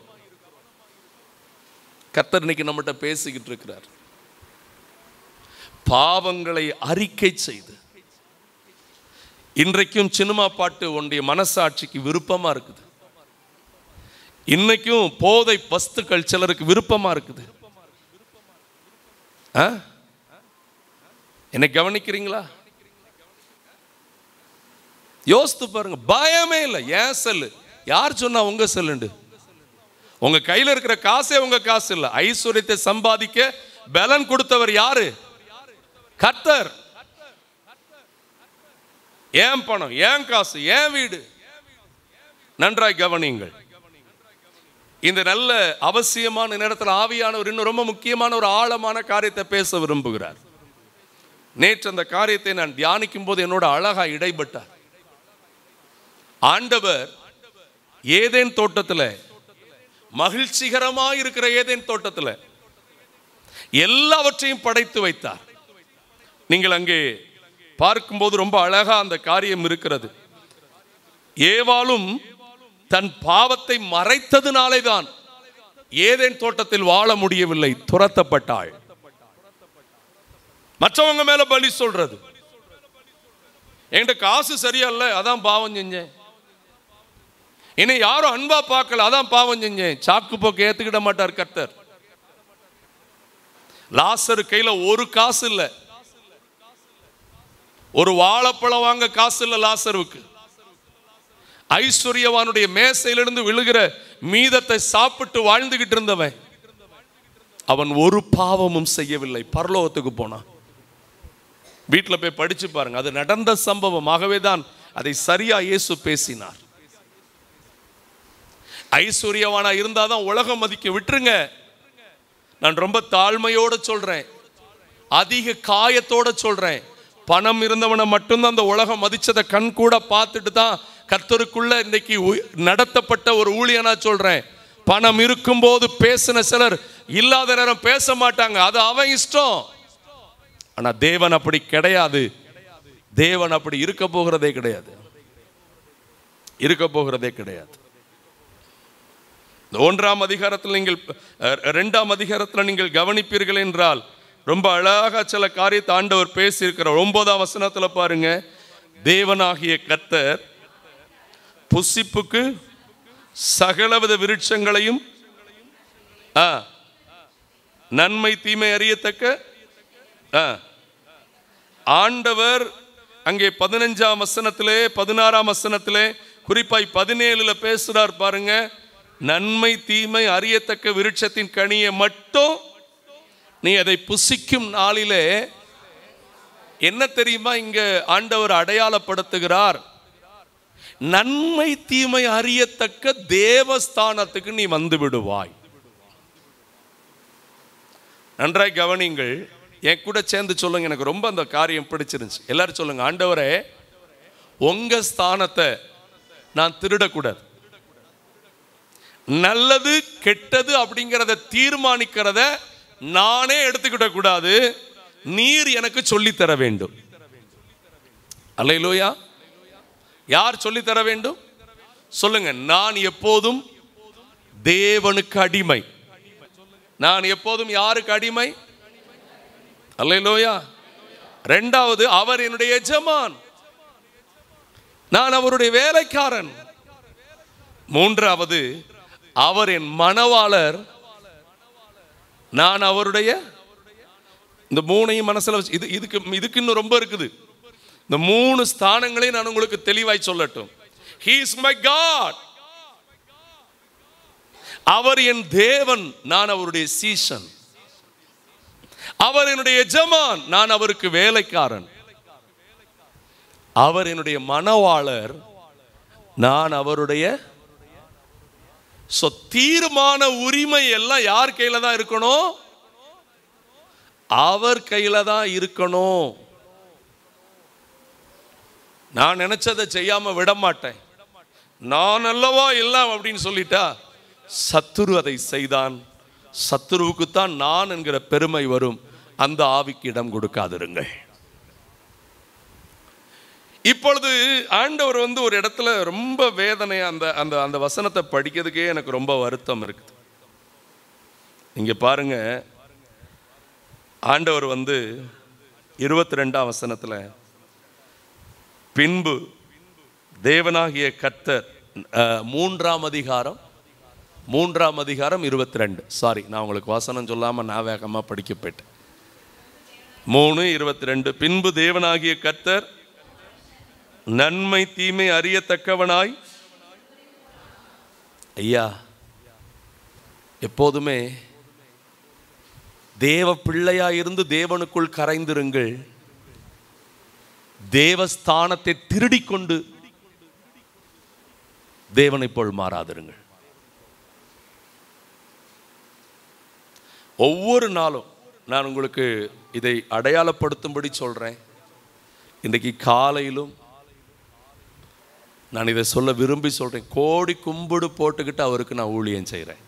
கர்த்தர் இன்னைக்கு நம்மகிட்ட பேசிக்கிட்டு இருக்கிறார். பாவங்களை அறிக்கை செய்து இன்றைக்கும் சினிமா பாட்டு உன்னுடைய மனசாட்சிக்கு விருப்பமா இருக்குது. இன்னைக்கும் போதை வஸ்துக்கள் சிலருக்கு விருப்பமா இருக்குது. என்ன கவனிக்கிறீங்களா? யோசித்து பாருங்க. பயமே இல்லை. ஏன் செல்லு? யார் சொன்னா உங்க செல்லுண்டு? உங்க கையில இருக்கிற காசே உங்க காசு இல்லை. ஐஸ்வர்யத்தை சம்பாதிக்க பலன் கொடுத்தவர் யாரு? கர்த்தர். ஏன் பணம், ஏன் காசு, ஏன் வீடு? நன்றாய் கவனியுங்கள். இந்த நல்ல அவசியமான நேரத்தில் ஆவியானவர் இன்னும் ரொம்ப முக்கியமான ஒரு ஆழமான காரியத்தை பேச விரும்புகிறார். நேற்று அந்த காரியத்தை நான் தியானிக்கும் போது என்னோட அழகா இடைப்பட்டார். ஆண்டவர் ஏதேன் தோட்டத்தில், மகிழ்ச்சிகரமாக இருக்கிற ஏதேன் தோட்டத்தில் எல்லாவற்றையும் படைத்து வைத்தார். நீங்கள் அங்கே பார்க்கும்போது ரொம்ப அழகா அந்த காரியம் இருக்கிறது. ஏவாளும் தன் பாவத்தை மறைத்ததுனாலே தான் ஏதேன் தோட்டத்தில் வாழ முடியவில்லை, துரத்தப்பட்டாள். மற்றவங்க மேல பலி சொல்றது, என்கிட்ட காசு சரியா இல்ல அதான் பாவம் செஞ்சேன், என்னை யாரும் அன்பா பார்க்கல அதான் பாவம் செஞ்சேன். சாக்கு போக்கு ஏத்துக்கிட மாட்டார் கர்த்தர். லாசரு கையில ஒரு காசு இல்ல, ஒரு வாழைப்பழம் வாங்க காசு இல்ல லாசருவுக்கு. ஐஸ்வர்யவானுடைய மேசையிலிருந்து விழுகிற மீதத்தை சாப்பிட்டு வாழ்ந்துகிட்டு இருந்தவன், அவன் ஒரு பாவமும் செய்யவில்லை, பரலோகத்துக்கு போனான். வீட்டில் போய் படிச்சு பாருங்க, அது நடந்த சம்பவம். ஆகவே தான் அதை சரியா இயேசு பேசினார். ஐஸ்வர்யவானா இருந்தாதான் உலகம் மதிக்க. விட்டுருங்க, நான் ரொம்ப தாழ்மையோட சொல்றேன், அதிக காயத்தோட சொல்றேன். பணம் இருந்தவனை மட்டும்தான் அந்த உலகம் மதிச்சதை கண் கூட பார்த்துட்டு தான் கர்த்தருக்குள்ள இன்னைக்கு நடத்தப்பட்ட ஒரு ஊழியனா சொல்றேன். பணம் இருக்கும்போது பேசின சிலர் இல்லாத நேரம் பேச மாட்டாங்க, அது அவன் இஷ்டம். ஆனா தேவன் அப்படி கிடையாது. தேவன் அப்படி இருக்க போகிறதே கிடையாது, இருக்க போகிறதே கிடையாது. 1ஆம் அதிகாரத்தில் நீங்கள் 2ஆம் அதிகாரத்தில் நீங்கள் கவனிப்பீர்கள் என்றால் ரொம்ப அழகா சில காரியத்தை ஆண்டவர் பேசியிருக்கிறார். 9ஆம் வசனத்தில் பாருங்க, தேவனாகிய கர்த்தர் புசிப்புக்கு சகலவித விருட்சங்களையும் நன்மை தீமை அறியத்தக்க ஆண்டவர் அங்கே 15ஆம் வசனத்திலே 16ஆம் வசனத்திலே குறிப்பாய் 17ல பேசுறார் பாருங்க. நன்மை தீமை அறியத்தக்க விருட்சத்தின் கனியை மட்டும் நீ அதை புசிக்கும் நாளிலே என்ன தெரியுமா இங்க ஆண்டவர் அடையாளப்படுத்துகிறார்? நன்மை தீமை அறியத்தக்க தேவஸ்தானத்துக்கு நீ வந்து விடுவாய். நன்றாய் கவனிங்கள், என் கூட சேர்ந்து சொல்லுங்க. எனக்கு ரொம்ப அந்த காரியம் பிடிச்சிருந்துச்சு. எல்லாரும் சொல்லுங்க, ஆண்டவரே உங்க ஸ்தானத்தை நான் திருடக்கூடாது. நல்லது கெட்டது அப்படிங்கிறத தீர்மானிக்கிறத நானே எடுத்துக்கிட கூடாது, நீர் எனக்கு சொல்லித்தர வேண்டும். அல்லேலூயா. யார் சொல்லித்தர வேண்டும் சொல்லுங்க. நான் எப்போதும் தேவனுக்கு அடிமை. நான் எப்போதும் யாருக்கு அடிமை? அல்லேலூயா. 2வது, அவர் என்னுடைய எஜமான், நான் அவருடைய வேலைக்காரன். 3வது, அவர் என் மணவாளர், நான் அவருடைய. இந்த 3ஐயும் மனசுல வச்சு, இதுக்கு இன்னும் ரொம்ப இருக்குது. இந்த 3 ஸ்தானங்களையும் நான் உங்களுக்கு தெளிவாய் சொல்லட்டும். He is my God. அவர் என் தேவன், நான் அவருடைய சீஷன். அவர் என்னுடைய எஜமான், நான் அவருக்கு வேலைக்காரன். அவர் என்னுடைய மணவாளர், நான் அவருடைய. தீர்மான உரிமை எல்லாம் யார் கையில தான் இருக்கணும்? அவர் கையில தான் இருக்கணும். நான் நினைச்சதை செய்யாம விட மாட்டேன். நான் அல்லவா எல்லாம் அப்படின்னு சொல்லிட்டா சத்துரு அதை செய்தான். சத்துருவுக்குத்தான் நான் என்கிற பெருமை வரும். அந்த ஆவிக்கு இடம் கொடுக்காதிருங்கள். இப்பொழுது ஆண்டவர் ஒரு இடத்துல ரொம்ப வேதனையா அந்த வசனத்தை படிக்கிறதுக்கே எனக்கு ரொம்ப வருத்தம் இருக்குது. இங்க பாருங்க, ஆண்டவர் 22ஆம் வசனத்துல பின்பு தேவனாகிய கர்த்தர், 3ஆம் அதிகாரம் 22. சாரி, நான் உங்களுக்கு வசனம் சொல்லாமல் நான் வேகமாக படிக்க போயிட்டேன். 3:22. பின்பு தேவனாகிய கர்த்தர் நன்மை தீமை அறியத்தக்கவனாய். ஐயா, எப்போதுமே தேவ பிள்ளையாயிருந்து தேவனுக்குள் கரைந்திருங்கள். தேவஸ்தானத்தை திருடிக்கொண்டு தேவனை போல் மாறாதிருங்கள். ஒவ்வொரு நாளும் நான் உங்களுக்கு இதை அடையாளப்படுத்தும்படி சொல்றேன். இன்றைக்கு காலையிலும் நான் இதை சொல்ல விரும்பி சொல்றேன். கோடி கும்பிடு போட்டுக்கிட்டு அவருக்கு நான் ஊழியம் செய்கிறேன்.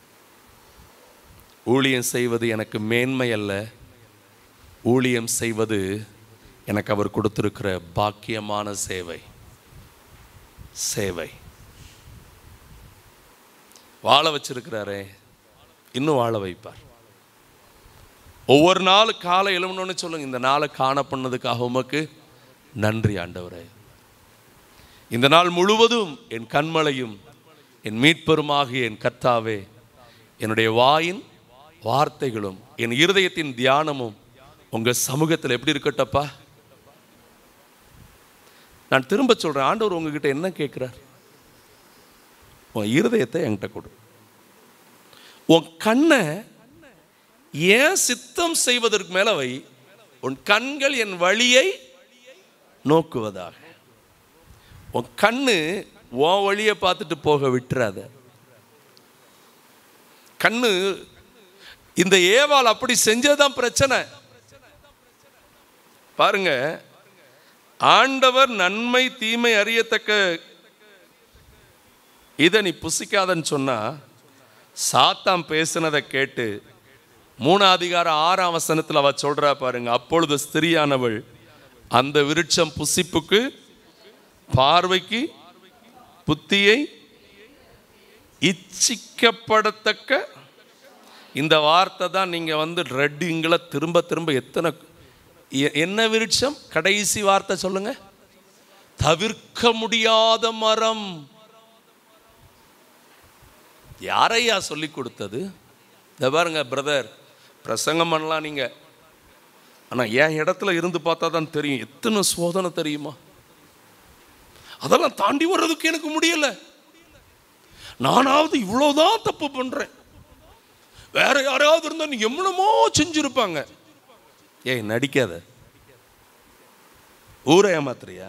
ஊழியம் செய்வது எனக்கு மேன்மை அல்ல. ஊழியம் செய்வது எனக்கு அவர் கொடுத்திருக்கிற பாக்கியமான சேவை. வாழ வச்சிருக்கிறாரே, இன்னும் வாழ வைப்பார். ஒவ்வொரு நாள் காலை எழுமணும்னு சொல்லுங்க, இந்த நாளை காண பண்ணதுக்காக உமக்கு நன்றி ஆண்டவரே. இந்த நாள் முழுவதும் என் கண்மலையும் என் மீட்பெருமாகிய என் கர்த்தாவே, என்னுடைய வாயின் வார்த்தைகளும் என் இருதயத்தின் தியானமும் உங்க சமூகத்தில் எப்படி இருக்கட்டப்பா. நான் திரும்ப சொல்றேன், ஆண்டவர் உங்ககிட்ட என்ன கேட்கிறார்? உன் இருதயத்தை என்கிட்ட கொடு. உன் கண்ணை ஏன் சித்தம் செய்வதற்கு மேல வை. உன் கண்கள் என் வழியை நோக்குவதாக. உன் கண்ணு உன் வழியை பார்த்துட்டு போக விட்டுறாத. கண்ணு இந்த ஏவாள் அப்படி செஞ்சதுதான் பிரச்சனை. பாருங்க, ஆண்டவர் நன்மை தீமை அறியத்தக்க இதை நீ புசிக்காதன்னு சொன்னா, சாத்தான் பேசினதை கேட்டு 3:6 அவ சொல்றா பாருங்க. அப்பொழுது ஸ்திரியானவள் அந்த விருட்சம் புசிப்புக்கு பார்வைக்கு புத்தியை இச்சிக்கப்படத்தக்க. இந்த வார்த்தை தான் நீங்க ரெட்டிங்களை திரும்ப திரும்ப எத்தனை. என்ன விருட்சம்? கடைசி வார்த்தை சொல்லுங்க. தவிர்க்க முடியாத மரம். யாரையா சொல்லி கொடுத்தது? இதை பாருங்க பிரதர், பிரசங்கம் பண்ணலாம் நீங்க, ஆனா என் இடத்துல இருந்து பார்த்தா தான் தெரியும் எத்தனை சோதனை தெரியுமா. அதெல்லாம் தாண்டி வர்றதுக்கு எனக்கு முடியல. நானாவது இவ்வளவுதான் தப்பு பண்றேன், வேற யாராவது இருந்தா நீ எவ்வளவோ செஞ்சிருப்பாங்க. ஏய் நடிக்காத, ஊரை ஏமாத்துறியா?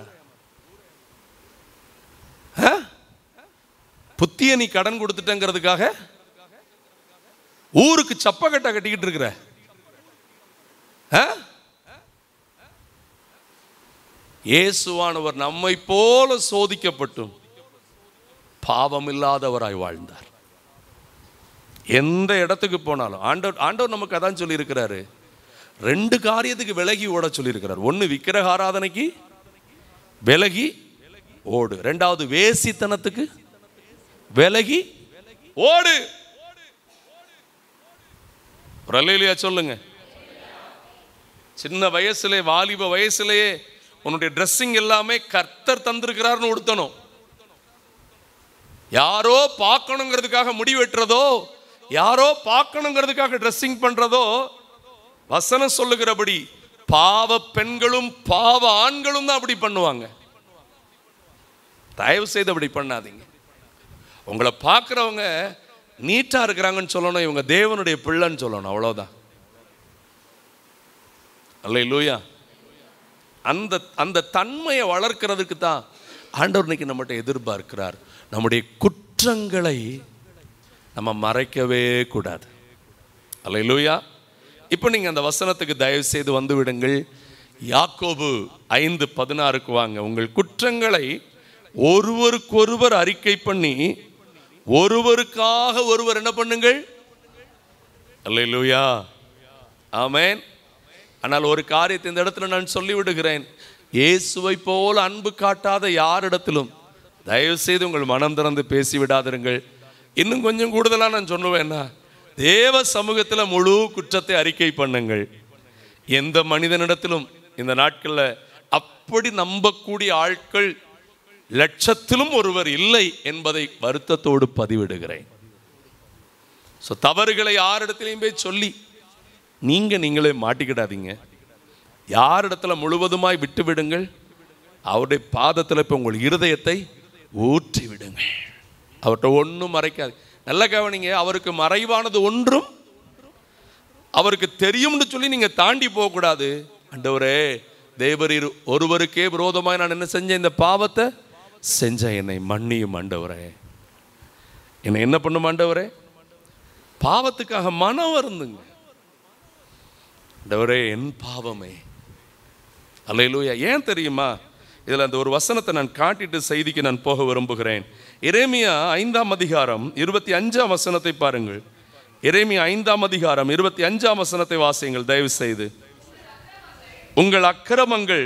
புத்திய நீ கடன் கொடுத்துட்டங்கிறதுக்காக ஊருக்கு சப்பக்கட்டை கட்டிக்கிட்டு இருக்கிற. இயேசுவானவர் நம்மை போல சோதிக்கப்பட்டும் பாவம் இல்லாதவராய் வாழ்ந்தார். எந்த இடத்துக்கு போனாலும் ஆண்டவர் நமக்கு அதான் சொல்லி இருக்கிறாரு. 2 காரியத்துக்கு விலகி ஓட சொல்லி இருக்கிறார். 1 விக்கிரக ஆராதனைக்கு விலகி ஓடு, 2வது வேசித்தனத்துக்கு விலகி ஓடு. அல்லேலூயா சொல்லுங்க. சின்ன வயசுலே, வாலிப வயசுலேயே உன்னுடைய ட்ரெஸ்ஸிங் எல்லாமே கர்த்தர் தந்திருக்கிறார்னு உடுத்தணும். யாரோ பார்க்கணுங்கிறதுக்காக முடி வெட்டுறதோ, யாரோ பார்க்கணுங்கிறதுக்காக ட்ரெஸ்ஸிங் பண்றதோ, வசனம் சொல்லுகிறபடி பாவ பெண்களும் பாவ ஆண்களும் தான் அப்படி பண்ணுவாங்க. தயவு செய்து அப்படி பண்ணாதீங்க. உங்களை பார்க்குறவங்க நீட்டா இருக்கிறாங்கன்னு சொல்லணும், இவங்க தேவனுடைய பிள்ளைன்னு சொல்லணும், அவ்வளோதான். அல்லேலூயா. அந்த தன்மையை வளர்க்கிறதுக்கு தான் ஆண்டவர் இன்னைக்கு நம்மகிட்ட எதிர்பார்க்கிறார். நம்முடைய குற்றங்களை நம்ம மறைக்கவே கூடாது. அல்லேலூயா. இப்போ நீங்கள் அந்த வசனத்துக்கு தயவு செய்து வந்து விடுங்கள். யாக்கோபு 5:16 வாங்க. உங்கள் குற்றங்களை ஒருவருக்கொருவர் அறிக்கை பண்ணி ஒருவருக்காக ஒருவர் என்ன பண்ணுங்கள். அல்லேலூயா, ஆமென். ஆனால் ஒரு காரியத்தை இந்த இடத்துல நான் சொல்லிவிடுகிறேன். இயேசுவை போல அன்பு காட்டாத யாரிடத்திலும் தயவு செய்து உங்கள் மனம் திறந்து பேசிவிடாதிருங்கள். இன்னும் கொஞ்சம் கூடுதலாக நான் சொல்லுவேன்னா, தேவ சமூகத்தில் முழு குற்றத்தை அறிக்கை பண்ணுங்கள். எந்த மனிதனிடத்திலும் இந்த நாட்களில் அப்படி நம்பக்கூடிய ஆட்கள் லட்சத்திலும் ஒருவர் இல்லை என்பதை வருத்தத்தோடு பதிவிடுகிறேன். ஸோ தவறுகளை யாரிடத்திலையும் போய் சொல்லி நீங்களே மாட்டிக்கிடாதீங்க. யாரிடத்துல முழுவதுமாய் விட்டு விடுங்கள். அவருடைய பாதத்தில் இப்போ உங்கள் இருதயத்தை ஊற்றி விடுங்க. அவர்கிட்ட ஒன்றும் மறைக்காது. நல்ல கவனிங்க, அவருக்கு மறைவானது ஒன்றும் அவருக்கு தெரியும்னு சொல்லி நீங்கள் தாண்டி போகக்கூடாது. ஆண்டவரே, தேவரீர் ஒருவருக்கே விரோதமாய் நான் என்ன செஞ்சேன், இந்த பாவத்தை செஞ்சேன், என்னை மன்னியும் ஆண்டவரே, என்னை என்ன பண்ணும் ஆண்டவரே. பாவத்துக்காக மனம் வருந்துங்க. ஆண்டவரே, என் பாவமே. அல்லேலூயா. ஏன் தெரியுமா? இதில் அந்த ஒரு வசனத்தை நான் காட்டிட்டு செய்திக்கு நான் போக விரும்புகிறேன். எரேமியா 5ஆம் அதிகாரம் 25ஆம் வசனத்தை பாருங்கள். எரேமியா 5ஆம் அதிகாரம் 25ஆம் வசனத்தை வாசியுங்கள் தயவு செய்து. உங்கள் அக்கிரமங்கள்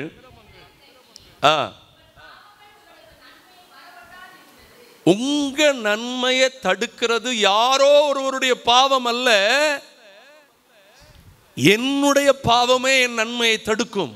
உங்க நன்மையை தடுக்கிறது யாரோ ஒருவருடைய பாவம் அல்ல, என்னுடைய பாவமே என் நன்மையை தடுக்கும்.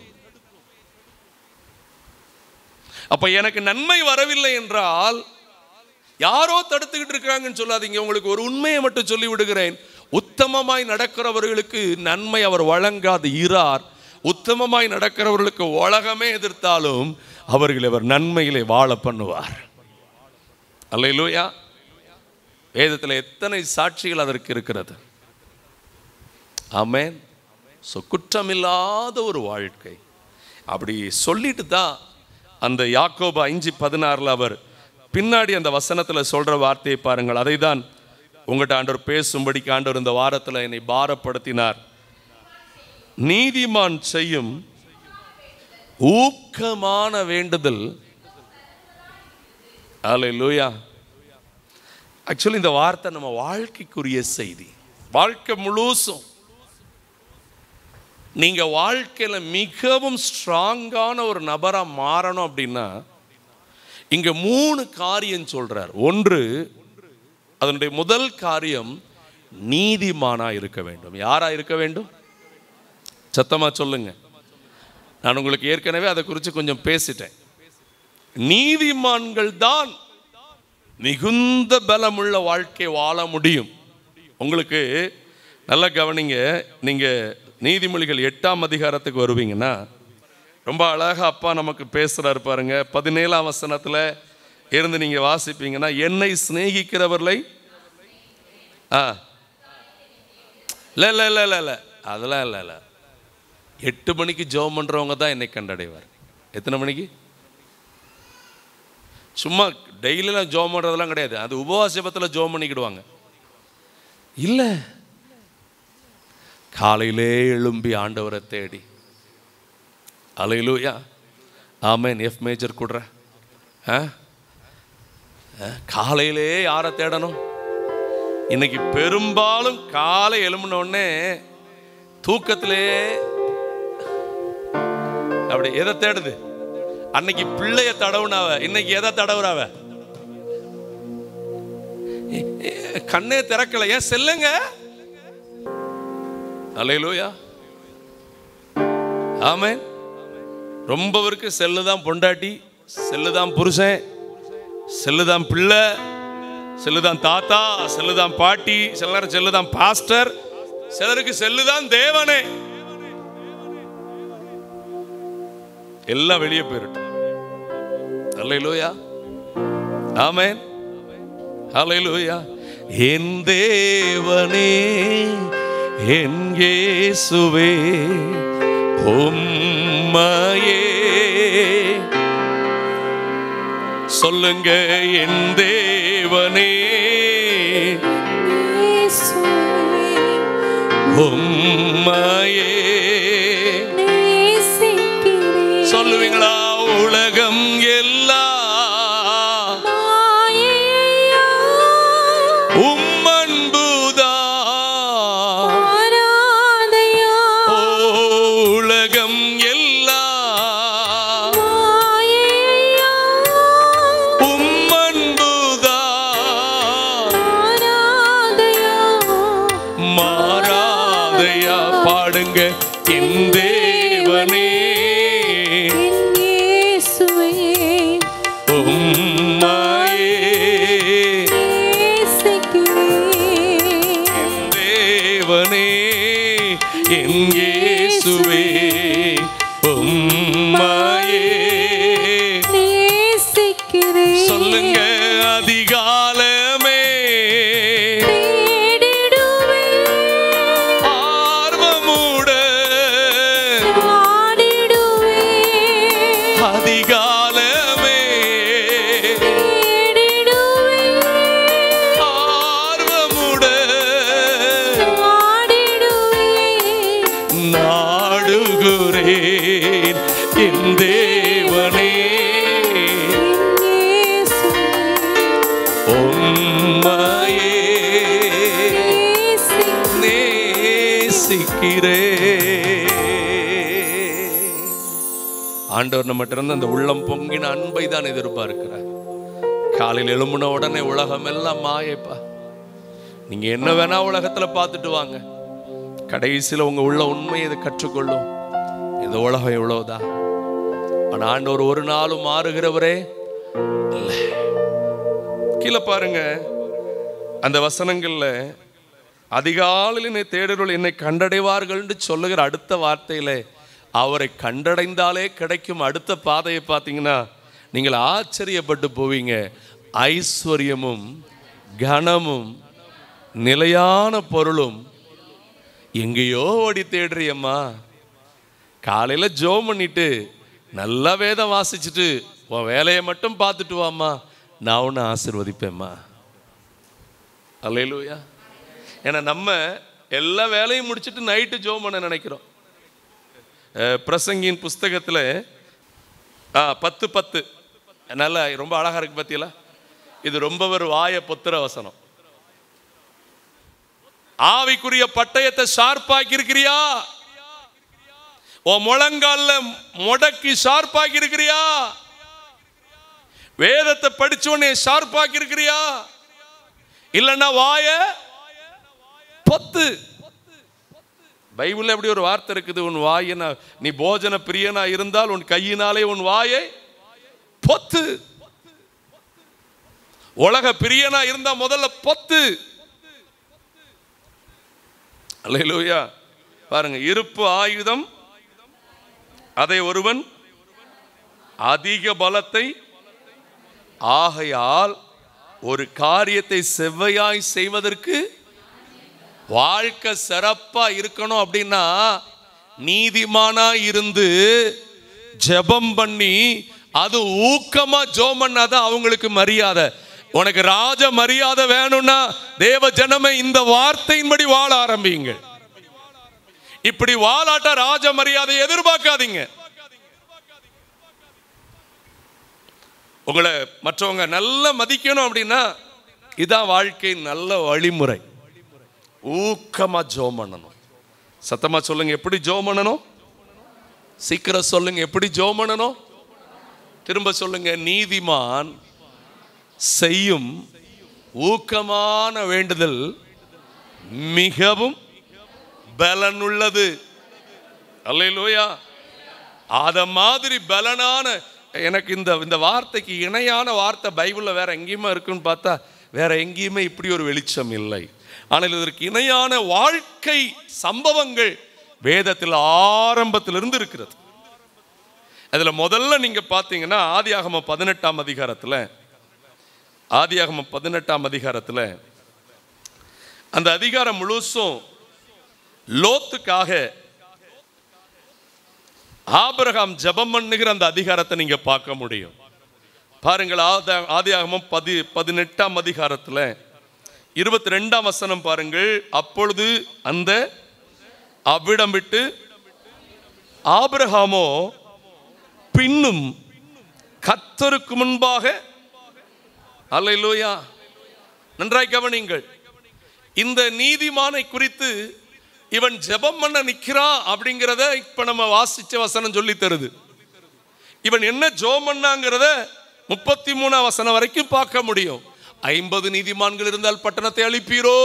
அப்ப எனக்கு நன்மை வரவில்லை என்றால் யாரோ தடுத்துக்கிட்டு இருக்காங்கன்னு சொல்லாதீங்க. உங்களுக்கு ஒரு உண்மையை மட்டும் சொல்லி விடுகிறேன். உத்தமமாய் நடக்கிறவர்களுக்கு நன்மை அவர் வழங்காது இரார். உத்தமமாய் நடக்கிறவர்களுக்கு உலகமே எதிர்த்தாலும் அவர்களை அவர் நன்மையிலே வாழ பண்ணுவார். அல்லேலூயா. வேதத்தில் எத்தனை சாட்சிகள் அதற்கு இருக்கிறது. ஆமென். ஸோ குற்றமில்லாத ஒரு வாழ்க்கை. அப்படி சொல்லிட்டு தான் அந்த யாக்கோபு 5:16 அவர் பின்னாடி அந்த வசனத்தில் சொல்ற வார்த்தையை பாருங்கள். அதை தான் உங்கள்கிட்ட ஆண்டவர் பேசும்படிக்கு ஆண்டவர் இந்த வாரத்தில் என்னை பாரப்படுத்தினார். நீதிமான் செய்யும் ஊக்கமான வேண்டுதல். அல்லேலூயா. ஆக்சுவலி இந்த வார்த்தை நம்ம வாழ்க்கைக்குரிய செய்தி. வாழ்க்கை முழுசும் நீங்க வாழ்க்கையில மிகவும் ஸ்ட்ராங்கான ஒரு நபரா மாறணும் அப்படின்னா இங்க 3 காரியம் சொல்றார். ஒன்று, அதனுடைய முதல் காரியம் நீதிமானா இருக்க வேண்டும். யாரா இருக்க வேண்டும்? சத்தமா சொல்லுங்க. நான் உங்களுக்கு ஏற்கனவே அதை குறித்து கொஞ்சம் பேசிட்டேன். நீதிமான்கள் தான் மிகுந்த பலமுள்ள வாழ்க்கை வாழ முடியும். உங்களுக்கு நல்ல கவனிங்க. நீங்க நீதிமொழிகள் 8ஆம் அதிகாரத்துக்கு வருவீங்கன்னா ரொம்ப அழகா அப்பா நமக்கு பேசுறாரு பாருங்க. 17ஆம் வசனத்துல இருந்து நீங்க வாசிப்பீங்கன்னா, என்னை சிநேகிக்கிறவர்களை இல்ல அதெல்லாம் இல்ல 8 மணிக்கு ஜெபம் பண்றவங்க தான் என்னை கண்டடைவார். எத்தனை மணிக்கு? சும்மா டெய்லியெல்லாம் ஜெபம் பண்றதெல்லாம் கிடையாது. அது உபவாசத்தில் ஜெபம் பண்ணிக்கிடுவாங்க. இல்லை, காலையிலே எழும்பி ஆண்டவரை தேடி. அல்லேலூயா. ஆமென். எஃப் மேஜர் கொடுற காலையிலே யாரை தேடணும்? இன்னைக்கு பெரும்பாலும் காலை எழும்பினோடனே தூக்கத்திலே அப்படி எதை தேடுது? அன்னைக்கு பிள்ளைய தடவுனாவ, இன்னைக்கு எதை தடவுறாவ? கண்ணே திறக்கல, ஏன் செல்லுங்க. அல்லேலூயா. ஆமென். ரொம்ப பேருக்கு செல்லுதான் பொண்டாட்டி, செல்லுதான் புருஷன், செல்லுதான் பிள்ளை, செல்லுதான் தாத்தா, செல்லுதான் பாட்டி, சில நேரம் செல்லுதான் பாஸ்டர், சிலருக்கு செல்லுதான் தேவனே. எல்லாம் வெளியே போயிட்டு. அல்லேலூயா. ஆமென். அல்லேலூயா. என் தேவனே, என் இயேசுவே, உம்மையே சொல்லுங்க. என் தேவனே, உம்மையே சொல்லுவீங்களா? உலகம் எல்லாம் உம்மன்புதா. உலகம் எல்லாம் உம்மன்புதா. மாறாதையா பாடுங்க. என் தேவனே, என் இயேசுவே உம்மையே நேசிக்கிறேன். சொல்லுங்க அதிகாலமே தேடிடுவேன். ஆர்வமுடன் பாடிடுவேன். அதிகாலமே தேடிடுவேன். ஆர்வமுடன் பாடிடுவேன். நாடுகிறேன் என் தேவனே உம்மையே நேசிக்கிறேன். ஆண்டவர் நம்மகிட்ட இருந்து அந்த உள்ளம் பொங்கின அன்பை தான் எதிர்பார்க்கிறார். காலையில் எழும்புன உடனே உலகம் எல்லாம் மாயப்பா, நீங்க என்ன வேணா உலகத்துல பார்த்துட்டு வாங்க, கடைசியில் உங்க உள்ள உண்மையை இதை கற்றுக்கொள்ளும். இந்த உலகம் எவ்வளவுதான், ஆனா ஆண்டவர் ஒரு நாளும் மாறுகிறவரே இல்லை. கீழே பாருங்க அந்த வசனங்கள்ல, அதிகாலையில் என்னை தேடுகிறவர்கள் என்னை கண்டடைவார்கள் என்று சொல்லுகிற அடுத்த வார்த்தையில அவரை கண்டடைந்தாலே கிடைக்கும் அடுத்த பாதையை பார்த்தீங்கன்னா நீங்கள் ஆச்சரியப்பட்டு போவீங்க. ஐஸ்வர்யமும் கனமும் நிலையான பொருளும் எங்கேயோ ஓடி தேடுறியம்மா. காலையில ஜோம் பண்ணிட்டு நல்லா வேதம் வாசிச்சுட்டு உன் வேலையை மட்டும் பார்த்துட்டு வாம்மா, நான் உன்னை ஆசீர்வதிப்பேம்மா. அல்லேலூயா. ஏன்னா நம்ம எல்லா வேலையும் முடிச்சுட்டு நைட்டு ஜோம் பண்ண நினைக்கிறோம். பிரசங்கியின் புஸ்தகத்தில் 10:10 நல்லா ரொம்ப அழகா இருக்கு பத்தியில. இது ரொம்ப ஒரு வாய பொத்துற வசனம். ஆவிக்குரிய பட்டயத்தை ஷார்ப்பாக்கி இருக்கிறியா? உன் முழங்கால முடக்கி ஷார்ப்பாக்கி இருக்கிறியா? வேதத்தை படிச்சோன்னே ஷார்ப்பாக்கி இருக்கிறியா? இல்லைன்னா வாய பொத்து. பைபிள்ல எப்படி ஒரு வார்த்தை இருக்குது, உன் வாயினா நீ போஜன பிரியனா இருந்தால் உன் கையினாலே உன் வாயை பொத்து. உலக பிரியனா இருந்தா முதல்ல பொத்து. அல்லேலூயா. பாருங்க, இருப்பு ஆயுதம், அதை ஒருவன் அதிக பலத்தை ஆகையால் ஒரு காரியத்தை செவ்வையாய் செய்வதற்கு வாழ்க்கை சிறப்பா இருக்கணும் அப்படின்னா நீதிமானா இருந்து ஜெபம் பண்ணி அது ஊக்கமா ஜெபம் பண்ணாதான் அவங்களுக்கு மரியாதை. உனக்கு ராஜ மரியாதை வேணும்னா தேவ ஜனமே இந்த வார்த்தையின்படி வாழ ஆரம்பிங்க. இப்படி வாழாட்ட ராஜ மரியாதை எதிர்பார்க்காதீங்க. உங்களை மற்றவங்க நல்ல மதிக்கணும் அப்படின்னா இதான் வாழ்க்கையின் நல்ல வழிமுறை. ஊக்கமா ஜெபம் பண்ணணும். சத்தமா சொல்லுங்க, எப்படி ஜெபம் பண்ணணும்? சீக்கிரம் சொல்லுங்க, எப்படி ஜெபம் பண்ணணும்? திரும்ப சொல்லுங்க. நீதிமான் செய்யும் ஊக்கமான வேண்டுதல் மிகவும் பலனுள்ளது. அல்லேலூயா. அத மாதிரி பலனான, எனக்கு இந்த வார்த்தைக்கு இணையான வார்த்தை பைபிள்ல வேற எங்கேயுமே இருக்குன்னு பார்த்தா வேற எங்கேயுமே இப்படி ஒரு வெளிச்சம் இல்லை. ஆனால் இதற்கு இணையான வாழ்க்கை சம்பவங்கள் வேதத்தில் ஆரம்பத்திலிருந்து இருக்கிறது. அதுல முதல்ல நீங்க பார்த்தீங்கன்னா ஆதியாகமம் 18ஆம் அதிகாரத்துல அந்த அதிகாரம் முழுசும் லோத்துக்காக ஆபிரகாம் ஜெபம் பண்ணுகிற அந்த அதிகாரத்தை நீங்க பார்க்க முடியும். பாருங்கள், ஆதியாகமம் 18ஆம் அதிகாரத்துல 22ஆம் வசனம் பாருங்கள். அப்பொழுது அந்த அவ்விடம் விட்டு ஆபிரகாமோ பின்னும் கர்த்தருக்கு முன்பாக, அல்லேலூயா, நன்றாய் கவனிங்கள், இந்த நீதிமானை குறித்து இவன் ஜெபம் பண்ண நிற்கிறான் அப்படிங்கிறத இப்ப நம்ம வாசிச்ச வசனம் சொல்லி தருது. இவன் என்ன ஜெபம் பண்ணாங்கிறத 33ஆம் வசனம் வரைக்கும் பார்க்க முடியும். 50 நீதிமான்கள் இருந்தால் பட்டணத்தை அழிப்பீரோ,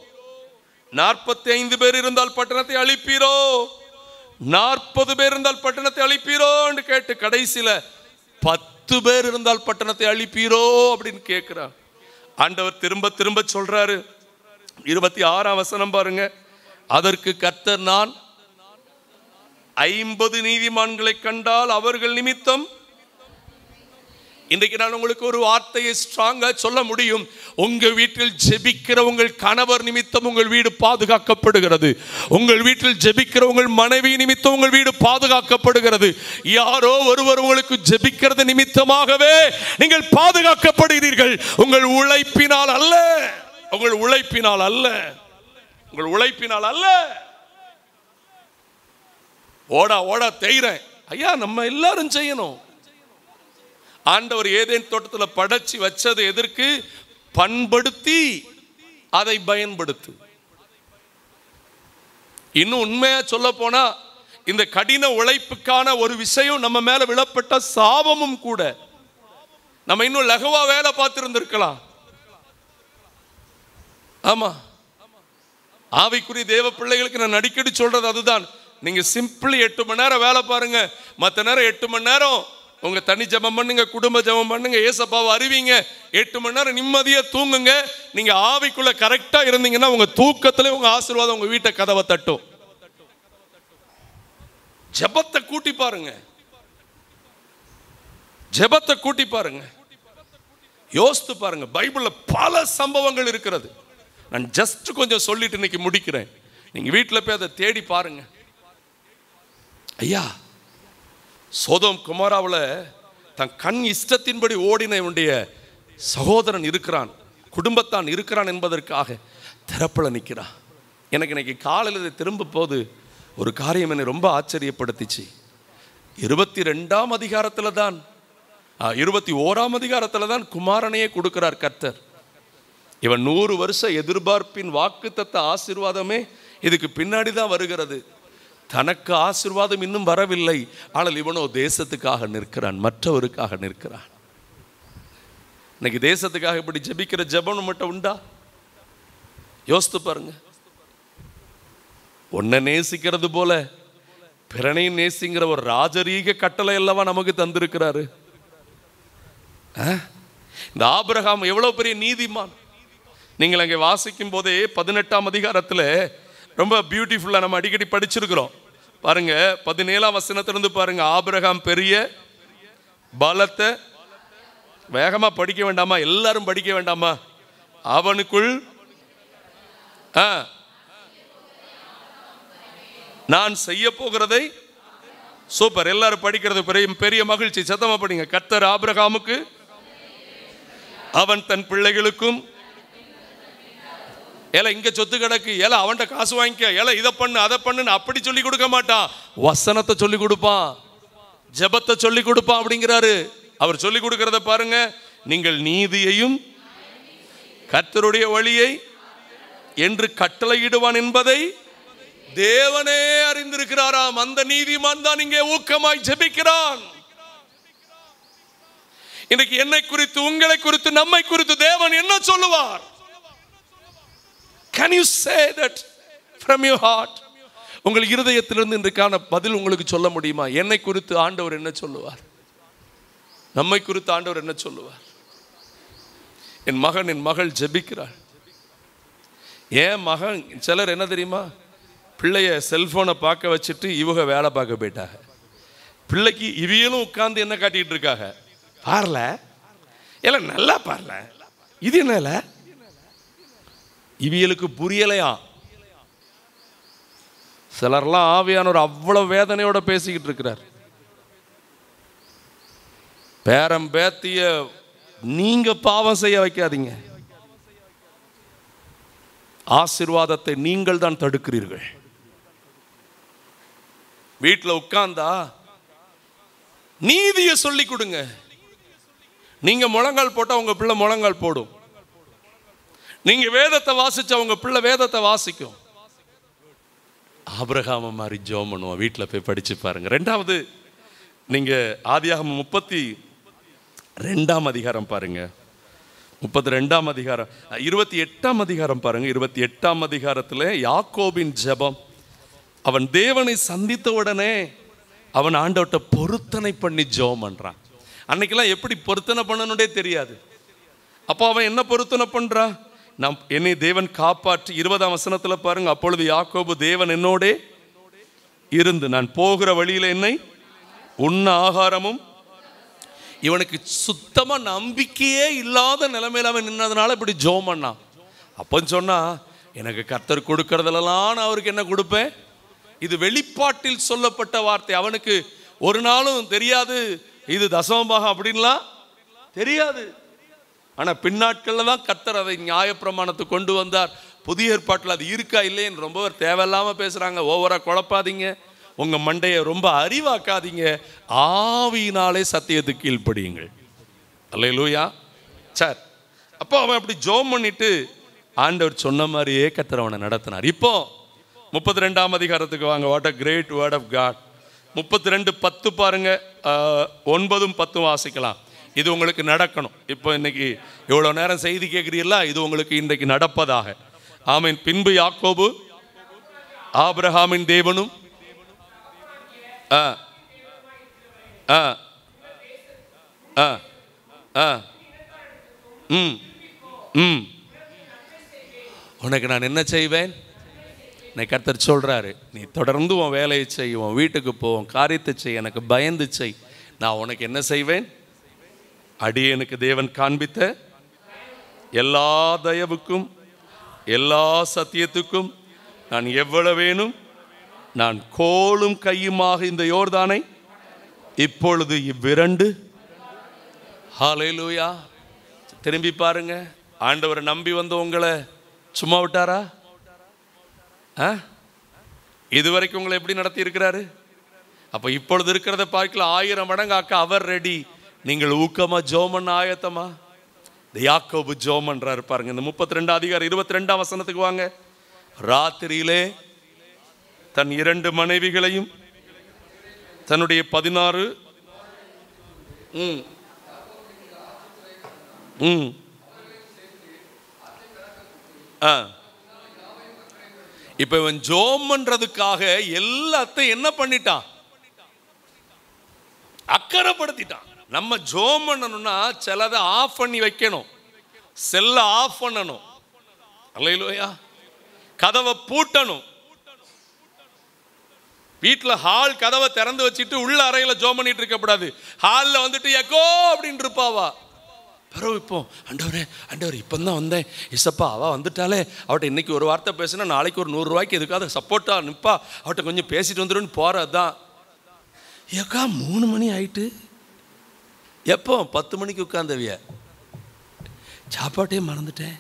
45 பேர் இருந்தால் பட்டணத்தை அழிப்பீரோ, 40 பேர் இருந்தால் பட்டணத்தை அழிப்பீரோ என்று கேட்டு கடைசியில 10 பேர் இருந்தால் பட்டணத்தை அழிப்பீரோ அப்படின்னு கேட்கிறார். ஆண்டவர் திரும்ப திரும்ப சொல்றாரு. 26ஆம் வசனம் பாருங்க. அதற்கு கர்த்தர், நான் 50 நீதிமான்களை கண்டால் அவர்கள் நிமித்தம். இன்றைக்கு நான் உங்களுக்கு ஒரு வார்த்தையை ஸ்ட்ராங்கா சொல்ல முடியும். உங்க வீட்டில் ஜெபிக்கிற உங்கள் கணவர் நிமித்தம் உங்கள் வீடு பாதுகாக்கப்படுகிறது. உங்கள் வீட்டில் ஜெபிக்கிற உங்கள் மனைவி நிமித்தம் உங்கள் வீடு பாதுகாக்கப்படுகிறது. யாரோ ஒருவர் உங்களுக்கு ஜெபிக்கிறது நிமித்தமாகவே நீங்கள் பாதுகாக்கப்படுகிறீர்கள். உங்கள் உழைப்பினால் அல்ல, உங்கள் உழைப்பினால் அல்ல, உங்கள் உழைப்பினால் அல்ல. ஓடா ஓடா தேய்றேன் ஐயா, நம்ம எல்லாரும் செய்யணும். ஆண்டவர் ஏதேன் தோட்டத்தில் படைச்சி வச்சது எதற்கு? பண்படுத்தி அதை பயன்படுத்து. இன்னும் உண்மையா சொல்ல போனா இந்த கடின உழைப்புக்கான ஒரு விஷயம் நம்ம மேல விழப்பட்ட சாபமும் கூட. நம்ம இன்னும் லகுவா வேலை பார்த்திருந்திருக்கலாம். ஆமா, ஆவிக்குரிய தேவ பிள்ளைகளுக்கு நான் அடிக்கடி சொல்றது அதுதான். நீங்க சிம்பிளி 8 மணி நேரம் வேலை பாருங்க, மற்ற நேரம் 8 மணி நேரம் உங்க தனி ஜெபம் பண்ணுங்க, குடும்ப ஜெபம் பண்ணுங்க, ஏசப்பாவை அறிவிங்க. 8 மணி நேரம் நிம்மதியா தூங்குங்க. நீங்க ஆவிக்குள்ள கரெக்டா இருந்தீங்கன்னா உங்க தூக்கத்துல உங்க ஆசீர்வாதம் உங்க வீட்டை கதவை தட்டும். ஜெபத்தை கூட்டி பாருங்க, ஜெபத்தை கூட்டி பாருங்க, யோசித்து பாருங்க. பைபிள்ல பல சம்பவங்கள் இருக்கிறது. நான் ஜஸ்ட் கொஞ்சம் சொல்லிட்டு இன்னைக்கு முடிக்கிறேன். நீங்க வீட்டில் போய் அதை தேடி பாருங்க. ஐயா, சோதோம் குமாராவில் தன் கண் இஷ்டத்தின்படி ஓடின உடைய சகோதரன் இருக்கிறான், குடும்பத்தான் இருக்கிறான் என்பதற்காக திறப்பல நிற்கிறான். எனக்கு இன்னைக்கு காலையில் இதை திரும்ப போது ஒரு காரியம் என்னை ரொம்ப ஆச்சரியப்படுத்திச்சு. 22ஆம் அதிகாரத்தில் தான் 21ஆம் அதிகாரத்தில் தான் குமாரனையே கொடுக்கிறார் கர்த்தர். இவன் 100 வருஷ எதிர்பார்ப்பின் வாக்குத்தத்த ஆசீர்வாதமே இதுக்கு பின்னாடி தான் வருகிறது. தனக்கு ஆசீர்வாதம் இன்னும் வரவில்லை. ஆனால் இவனோ தேசத்துக்காக நிற்கிறான், மற்றவருக்காக நிற்கிறான். இன்னைக்கு தேசத்துக்காக இப்படி ஜெபிக்கிற ஜெபம் மட்டும் உண்டா? யோசித்து பாருங்க. உன்னை நேசிக்கிறது போல பிறனையும் நேசிங்கிற ஒரு ராஜரீக கட்டளை அல்லவா நமக்கு தந்திருக்கிறாரு. இந்த ஆபிரகாம் எவ்வளவு பெரிய நீதிமான். நீங்கள் அங்கே வாசிக்கும் போதே 18ஆம் அதிகாரத்தில் ரொம்ப பியூட்டிஃபுல்லா நம்ம அடிக்கடி படிச்சிருக்கிறோம் பாருங்க. 17ஆம் வசனத்திலிருந்து பாருங்க. ஆபிரகாம் பெரிய பலத்தை, வேகமா படிக்க வேண்டாமா? எல்லாரும் படிக்க வேண்டாமா? அவனுக்குள் நான் செய்ய போகிறதை, சூப்பர், எல்லாரும் படிக்கிறது பெரிய பெரிய மகிழ்ச்சி. சத்தமா படிங்க. கர்த்தர் ஆபிரகாமுக்கு அவன் தன் பிள்ளைகளுக்கும், ஏல இங்க சொத்து கிடக்கு, ஏல அவன்கிட்ட காசு வாங்கிக்க, ஏல இதை பண்ணு அதை பண்ணுன்னு அப்படி சொல்லி கொடுக்க மாட்டான். வசனத்தை சொல்லி கொடுப்பான், ஜெபத்தை சொல்லி கொடுப்பான் அப்படிங்கிறாரு. அவர் சொல்லி கொடுக்கிறத பாருங்க. நீங்கள் நீதியையும் கர்த்தருடைய வழியை என்று கட்டளையிடுவான் என்பதை தேவனே அறிந்திருக்கிறாராம். அந்த நீதிமான் தான் இங்கே ஊக்கமாய் ஜெபிக்கிறான். இன்னைக்கு என்னை குறித்து, உங்களை குறித்து, நம்மை குறித்து தேவன் என்ன சொல்லுவார்? Can you say that from your heart? உங்கள் இருதயத்திலிருந்து இன்றைக்கான பதில் உங்களுக்கு சொல்ல முடியுமா? என்னை குறித்து ஆண்டவர் என்ன சொல்லுவார்? நம்மை குறித்து ஆண்டவர் என்ன சொல்லுவார்? என் மகன் என் மகள் ஜெபிக்கிறாள். ஏன் மகன், சிலர் என்ன தெரியுமா, பிள்ளைய செல்போனை பார்க்க வச்சுட்டு இவங்க வேலை பார்க்க போயிட்டாங்க. பிள்ளைக்கு இவியலும் உட்கார்ந்து என்ன காட்டிட்டு இருக்காங்க? பாரல, இல்ல நல்லா பாரல, இது என்னல, இவியலுக்கு புரியலையா? சிலர்லாம் ஆவியானவர் அவ்வளவு வேதனையோட பேசிக்கிட்டு இருக்கிறார். பேரம் பேத்திய நீங்க பாவம் செய்ய வைக்காதீங்க. ஆசீர்வாதத்தை நீங்கள் தான் தடுக்கிறீர்கள். வீட்டில் உட்கார்ந்தா நீதியை சொல்லி கொடுங்க. நீங்க முழங்கால் போட்டா உங்க பிள்ளை முழங்கால் போடும். நீங்க வேதத்தை வாசிச்சா உங்க பிள்ளை வேதத்தை வாசிக்கும். ஆபிரகாம் மாதிரி ஜெபம் பண்ணுவோம். வீட்டில் போய் படிச்சு பாருங்க. ரெண்டாவது, நீங்க ஆதியாகமம் 32ஆம் அதிகாரம் பாருங்க. 32ஆம் அதிகாரம் 28ஆம் அதிகாரம் பாருங்க. 28ஆம் அதிகாரத்தில் யாக்கோபின் ஜெபம். அவன் தேவனை சந்தித்த உடனே அவன் ஆண்டவர்கிட்ட பொருத்தனை பண்ணி ஜெபம் பண்றான். அன்னைக்கெல்லாம் எப்படி பொருத்தனை பண்ணணுன்னே தெரியாது. அப்போ அவன் என்ன பொருத்தனை பண்றான்? என்னை தேவன் காப்பாற்றி, 20ஆம் வசனத்தில் பாருங்க. அப்பொழுது யாக்கோபு, தேவன் என்னோடே இருந்து நான் போகிற வழியில என்னை உண்ண ஆகாரமும். இவனுக்கு சுத்தமா நம்பிக்கையே இல்லாத நிலைமையில அவன் நின்னதுனால இப்படி ஜெபம் பண்ணான். அப்போ சொன்னா, எனக்கு கர்த்தர் கொடுக்கறதெல்லாம் நான் அவருக்கு என்ன கொடுப்பேன்? இது வெளிப்பாட்டில் சொல்லப்பட்ட வார்த்தை. அவனுக்கு ஒரு நாளும் தெரியாது இது தசமபாகம் அப்படின்லாம் தெரியாது. ஆனா பின்னாட்கள்ல தான் கர்த்தர் அதை நியாயப்பிரமாணத்துக்கு கொண்டு வந்தார். புதிய ஏற்பாட்டில் அது இருக்கா இல்லைன்னு ரொம்ப தேவையில்லாம பேசுறாங்க. ஓவரா குழப்பாதீங்க, உங்க மண்டையை ரொம்ப அறிவாக்காதீங்க, ஆவியினாலே சத்தியத்துக்கு கீழ்ப்படியுங்கள். அல்லேலூயா. சார், அப்போ அவன் அப்படி ஜெபம் பண்ணிட்டு ஆண்டவர் சொன்ன மாதிரியே கர்த்தர் அவனை நடத்தினார். இப்போ 32ஆம் அதிகாரத்துக்கு வாங்க. What a great word of God. 32:10 பாருங்க, 9, 10 வாசிக்கலாம். இது உங்களுக்கு நடக்கணும். இப்போ இன்னைக்கு இவ்வளவு நேரம் செய்தி கேட்கிறீங்களா, இது உங்களுக்கு இன்றைக்கு நடப்பதாக. ஆமீன். பின்பு யாக்கோபு ஆபிரகாமின் தேவனும் உனக்கு நான் என்ன செய்வேன்? கர்த்தர் சொல்றாரு, நீ தொடர்ந்து உன் வேலையை செய், உன் வீட்டுக்கு போ, உன் காரியத்தை செய், எனக்கு பயந்து செய். நான் உனக்கு என்ன செய்வேன்? அடியேனுக்கு தேவன் காண்பித்த எல்லா தயவுக்கும் எல்லா சத்தியத்துக்கும் நான் எவ்வளவேனும் நான் கோலும் கையுமாக இந்த யோர்தானை இப்பொழுது இவ்விரண்டு. ஹல்லேலூயா. திரும்பி பாருங்க, ஆண்டவரை நம்பி வந்த உங்களை சும்மா விட்டாரா? இதுவரைக்கும் உங்களை எப்படி நடத்தி இருக்கிறாரு? அப்ப இப்பொழுது இருக்கிறத பார்க்கல 1000 மடங்கு ஆக்க அவர் ரெடி. நீங்கள் ஊக்கமா ஜெபம் பண்ண ஆயத்தமா? யாக்கோபு ஜெபம் பண்றாரு பாருங்க. இந்த 32 அதிகாரம் 22ஆம் வசனத்துக்கு வாங்க. ராத்திரியிலே தன் 2 மனைவிகளையும் தன்னுடைய 16 இப்ப இவன் ஜெபம் பண்றதுக்காக எல்லாத்தையும் என்ன பண்ணிட்டான்? அக்கறைப்படுத்திட்டான். நம்ம ஜெபம் பண்ணணும்னா சிலதை ஆஃப் பண்ணி வைக்கணும், செல்ல ஆஃப் பண்ணணும், அல்லேலூயா, கதவை பூட்டணும். வீட்டில் ஹால் கதவை திறந்து வச்சுட்டு உள்ள அறையில் ஜெபம் பண்ணிட்டு இருக்கக்கூடாது. ஹாலில் வந்துட்டு எக்கோ அப்படின்னு இருப்பாவா. பிறகு இப்போ ஆண்டவர் இப்போ தான் வந்தேன், இசப்பா அவள் வந்துட்டாலே, அவட்ட இன்னைக்கு ஒரு வார்த்தை பேசினா நாளைக்கு ஒரு 100 ரூபாய்க்கு எதுக்காக சப்போர்ட்டாக நிற்பா, அவட்ட கொஞ்சம் பேசிட்டு வந்துடுன்னு போகிறது தான். ஏக்கா 3 மணி ஆயிட்டு, எப்போ 10 மணிக்கு உட்கார்ந்தவிய, சாப்பாட்டே மறந்துட்டேன்.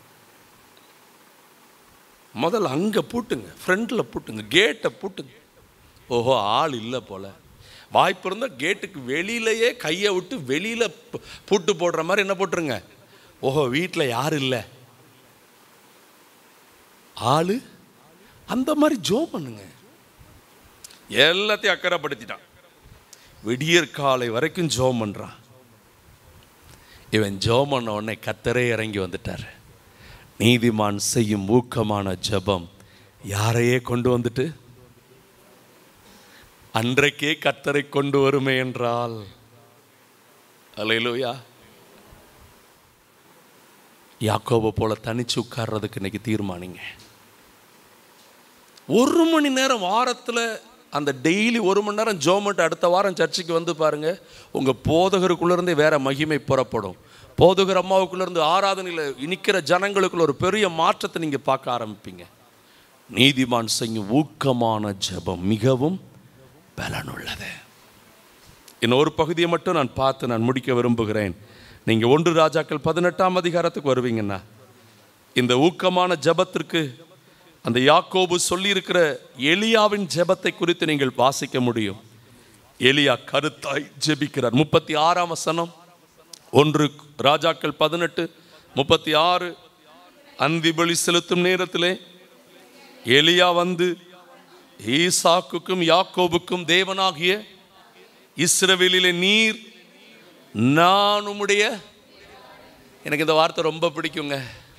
முதல்ல அங்கே பூட்டுங்க, ஃப்ரண்டில் பூட்டுங்க, கேட்டை பூட்டுங்க. ஓஹோ, ஆள் இல்லை போல. வாய்ப்பு இருந்தால் கேட்டுக்கு வெளியிலையே கையை விட்டு வெளியில் பூட்டு போடுற மாதிரி என்ன போட்டுருங்க. ஓஹோ, வீட்டில் யாரும் இல்லை, ஆளு, அந்த மாதிரி ஜெபம் பண்ணுங்க. எல்லாத்தையும் அக்கறைப்படுத்திட்டான். விடியற் காலை வரைக்கும் ஜெபம் பண்ணுறான். இவன் ஜெபம் பண்ண உடனே கர்த்தரே இறங்கி வந்துட்டார். நீதிமான் செய்யும் ஊக்கமான ஜெபம் யாரையே கொண்டு வந்துட்டு அன்றைக்கே கர்த்தரை கொண்டு வருமே என்றால், அல்லேலூயா. யாக்கோபு போல தனிச்சு உட்கார்றதுக்கு இன்னைக்கு தீர்மானிங்க. 1 மணி நேரம் வாரத்தில், அந்த டெய்லி 1 மணி நேரம் ஜெபம். அடுத்த வாரம் சர்ச்சுக்கு வந்து பாருங்க, உங்க போதகருக்குள்ளேருந்தே வேற மகிமை புறப்படும். போதகர் அம்மாவுக்குள்ளேருந்து ஆராதனையில் நிற்கிற ஜனங்களுக்குள்ள ஒரு பெரிய மாற்றத்தை நீங்க பார்க்க ஆரம்பிப்பீங்க. நீதிமான் செய்யும் ஊக்கமான ஜெபம் மிகவும் பலனுள்ளது. இன்னொரு பகுதியை மட்டும் நான் பார்த்து நான் முடிக்க விரும்புகிறேன். நீங்க 1 ராஜாக்கள் 18ஆம் அதிகாரத்துக்கு வருவீங்கன்னா, இந்த ஊக்கமான ஜெபத்திற்கு அந்த யாக்கோபு சொல்லியிருக்கிற எலியாவின் ஜெபத்தை குறித்து நீங்கள் வாசிக்க முடியும். எலியா கருத்தாய் ஜெபிக்கிறார். 36ஆம் வசனம், 1 ராஜாக்கள் 18:36. அந்திபலி செலுத்தும் நேரத்திலே எலியா வந்து, ஈசாக்குக்கும் யாக்கோபுக்கும் தேவனாகிய இஸ்ரவேலிலே நீர் நான் உம்முடைய, எனக்கு இந்த வார்த்தை ரொம்ப பிடிக்குங்க,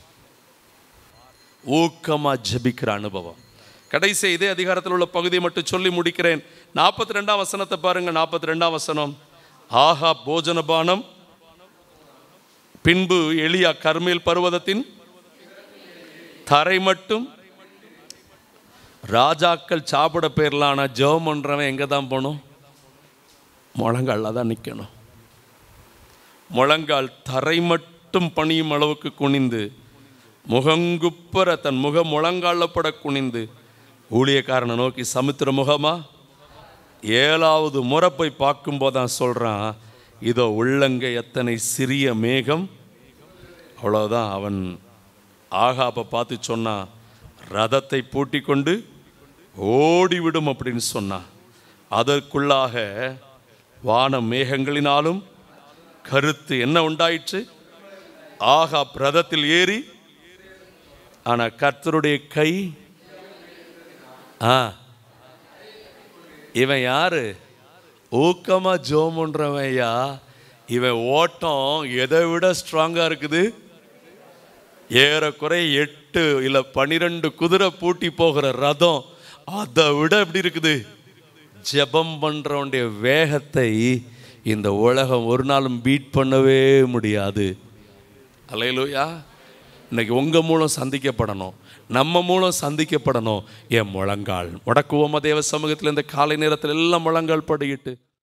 ஊக்கமா ஜெபிக்கிற அனுபவம். கடைசி இதே அதிகாரத்தில் உள்ள பகுதியை மட்டும் சொல்லி முடிக்கிறேன். 42ஆம் வசனத்தை பாருங்க. 42ஆம் வசனம், ஆஹா போஜனபானம். பின்பு எலியா கர்மேல் பர்வதத்தின் தரை மட்டும் ராஜாக்கள் சாப்பிட போயிடலாம், ஆனால் ஜெபம் பண்ணுறவன் எங்கே தான் போகணும்? முழங்காலில் தான் நிற்கணும். முழங்கால் தரை மட்டும் பணியும் அளவுக்கு குனிந்து, முகங்குப்புற தன் முழங்காலில் பட குனிந்து, ஊழியக்காரனை நோக்கி சமுத்திர முகமா 7வது முறை போய் பார்க்கும்போது தான் சொல்கிறான், இதோ உள்ளங்க எத்தனை சிறிய மேகம். அவ்வளோதான். அவன் ஆகாப்பை பார்த்து சொன்னான், ரதத்தை பூட்டி கொண்டு ஓடிவிடும் அப்படின்னு சொன்னான். அதற்குள்ளாக வான மேகங்களினாலும் கருத்து என்ன உண்டாயிற்று? ஆகாப் ரதத்தில் ஏறி, ஆனால் கர்த்தருடைய கை இவன் யாரு? ஊக்கமா ஜோம் பண்றவையா. இவன் ஓட்டம் எதை விட ஸ்ட்ராங்கா இருக்குது? ஏறக்குறை 8 இல்லை 12 குதிரை பூட்டி போகிற ரதம் அதை விட எப்படி இருக்குது? ஜெபம் பண்றவனுடைய வேகத்தை இந்த உலகம் ஒரு நாளும் பீட் பண்ணவே முடியாது. அல்லேலூயா. இன்னைக்கு உங்க மூலம் சந்திக்கப்படணும், நம்ம மூலம் சந்திக்கப்படணும். என் முழங்கால் முடக்குவோமா தேவ சமூகத்தில் இந்த காலை நேரத்தில் எல்லாம் முழங்கால் படிக்கிட்டு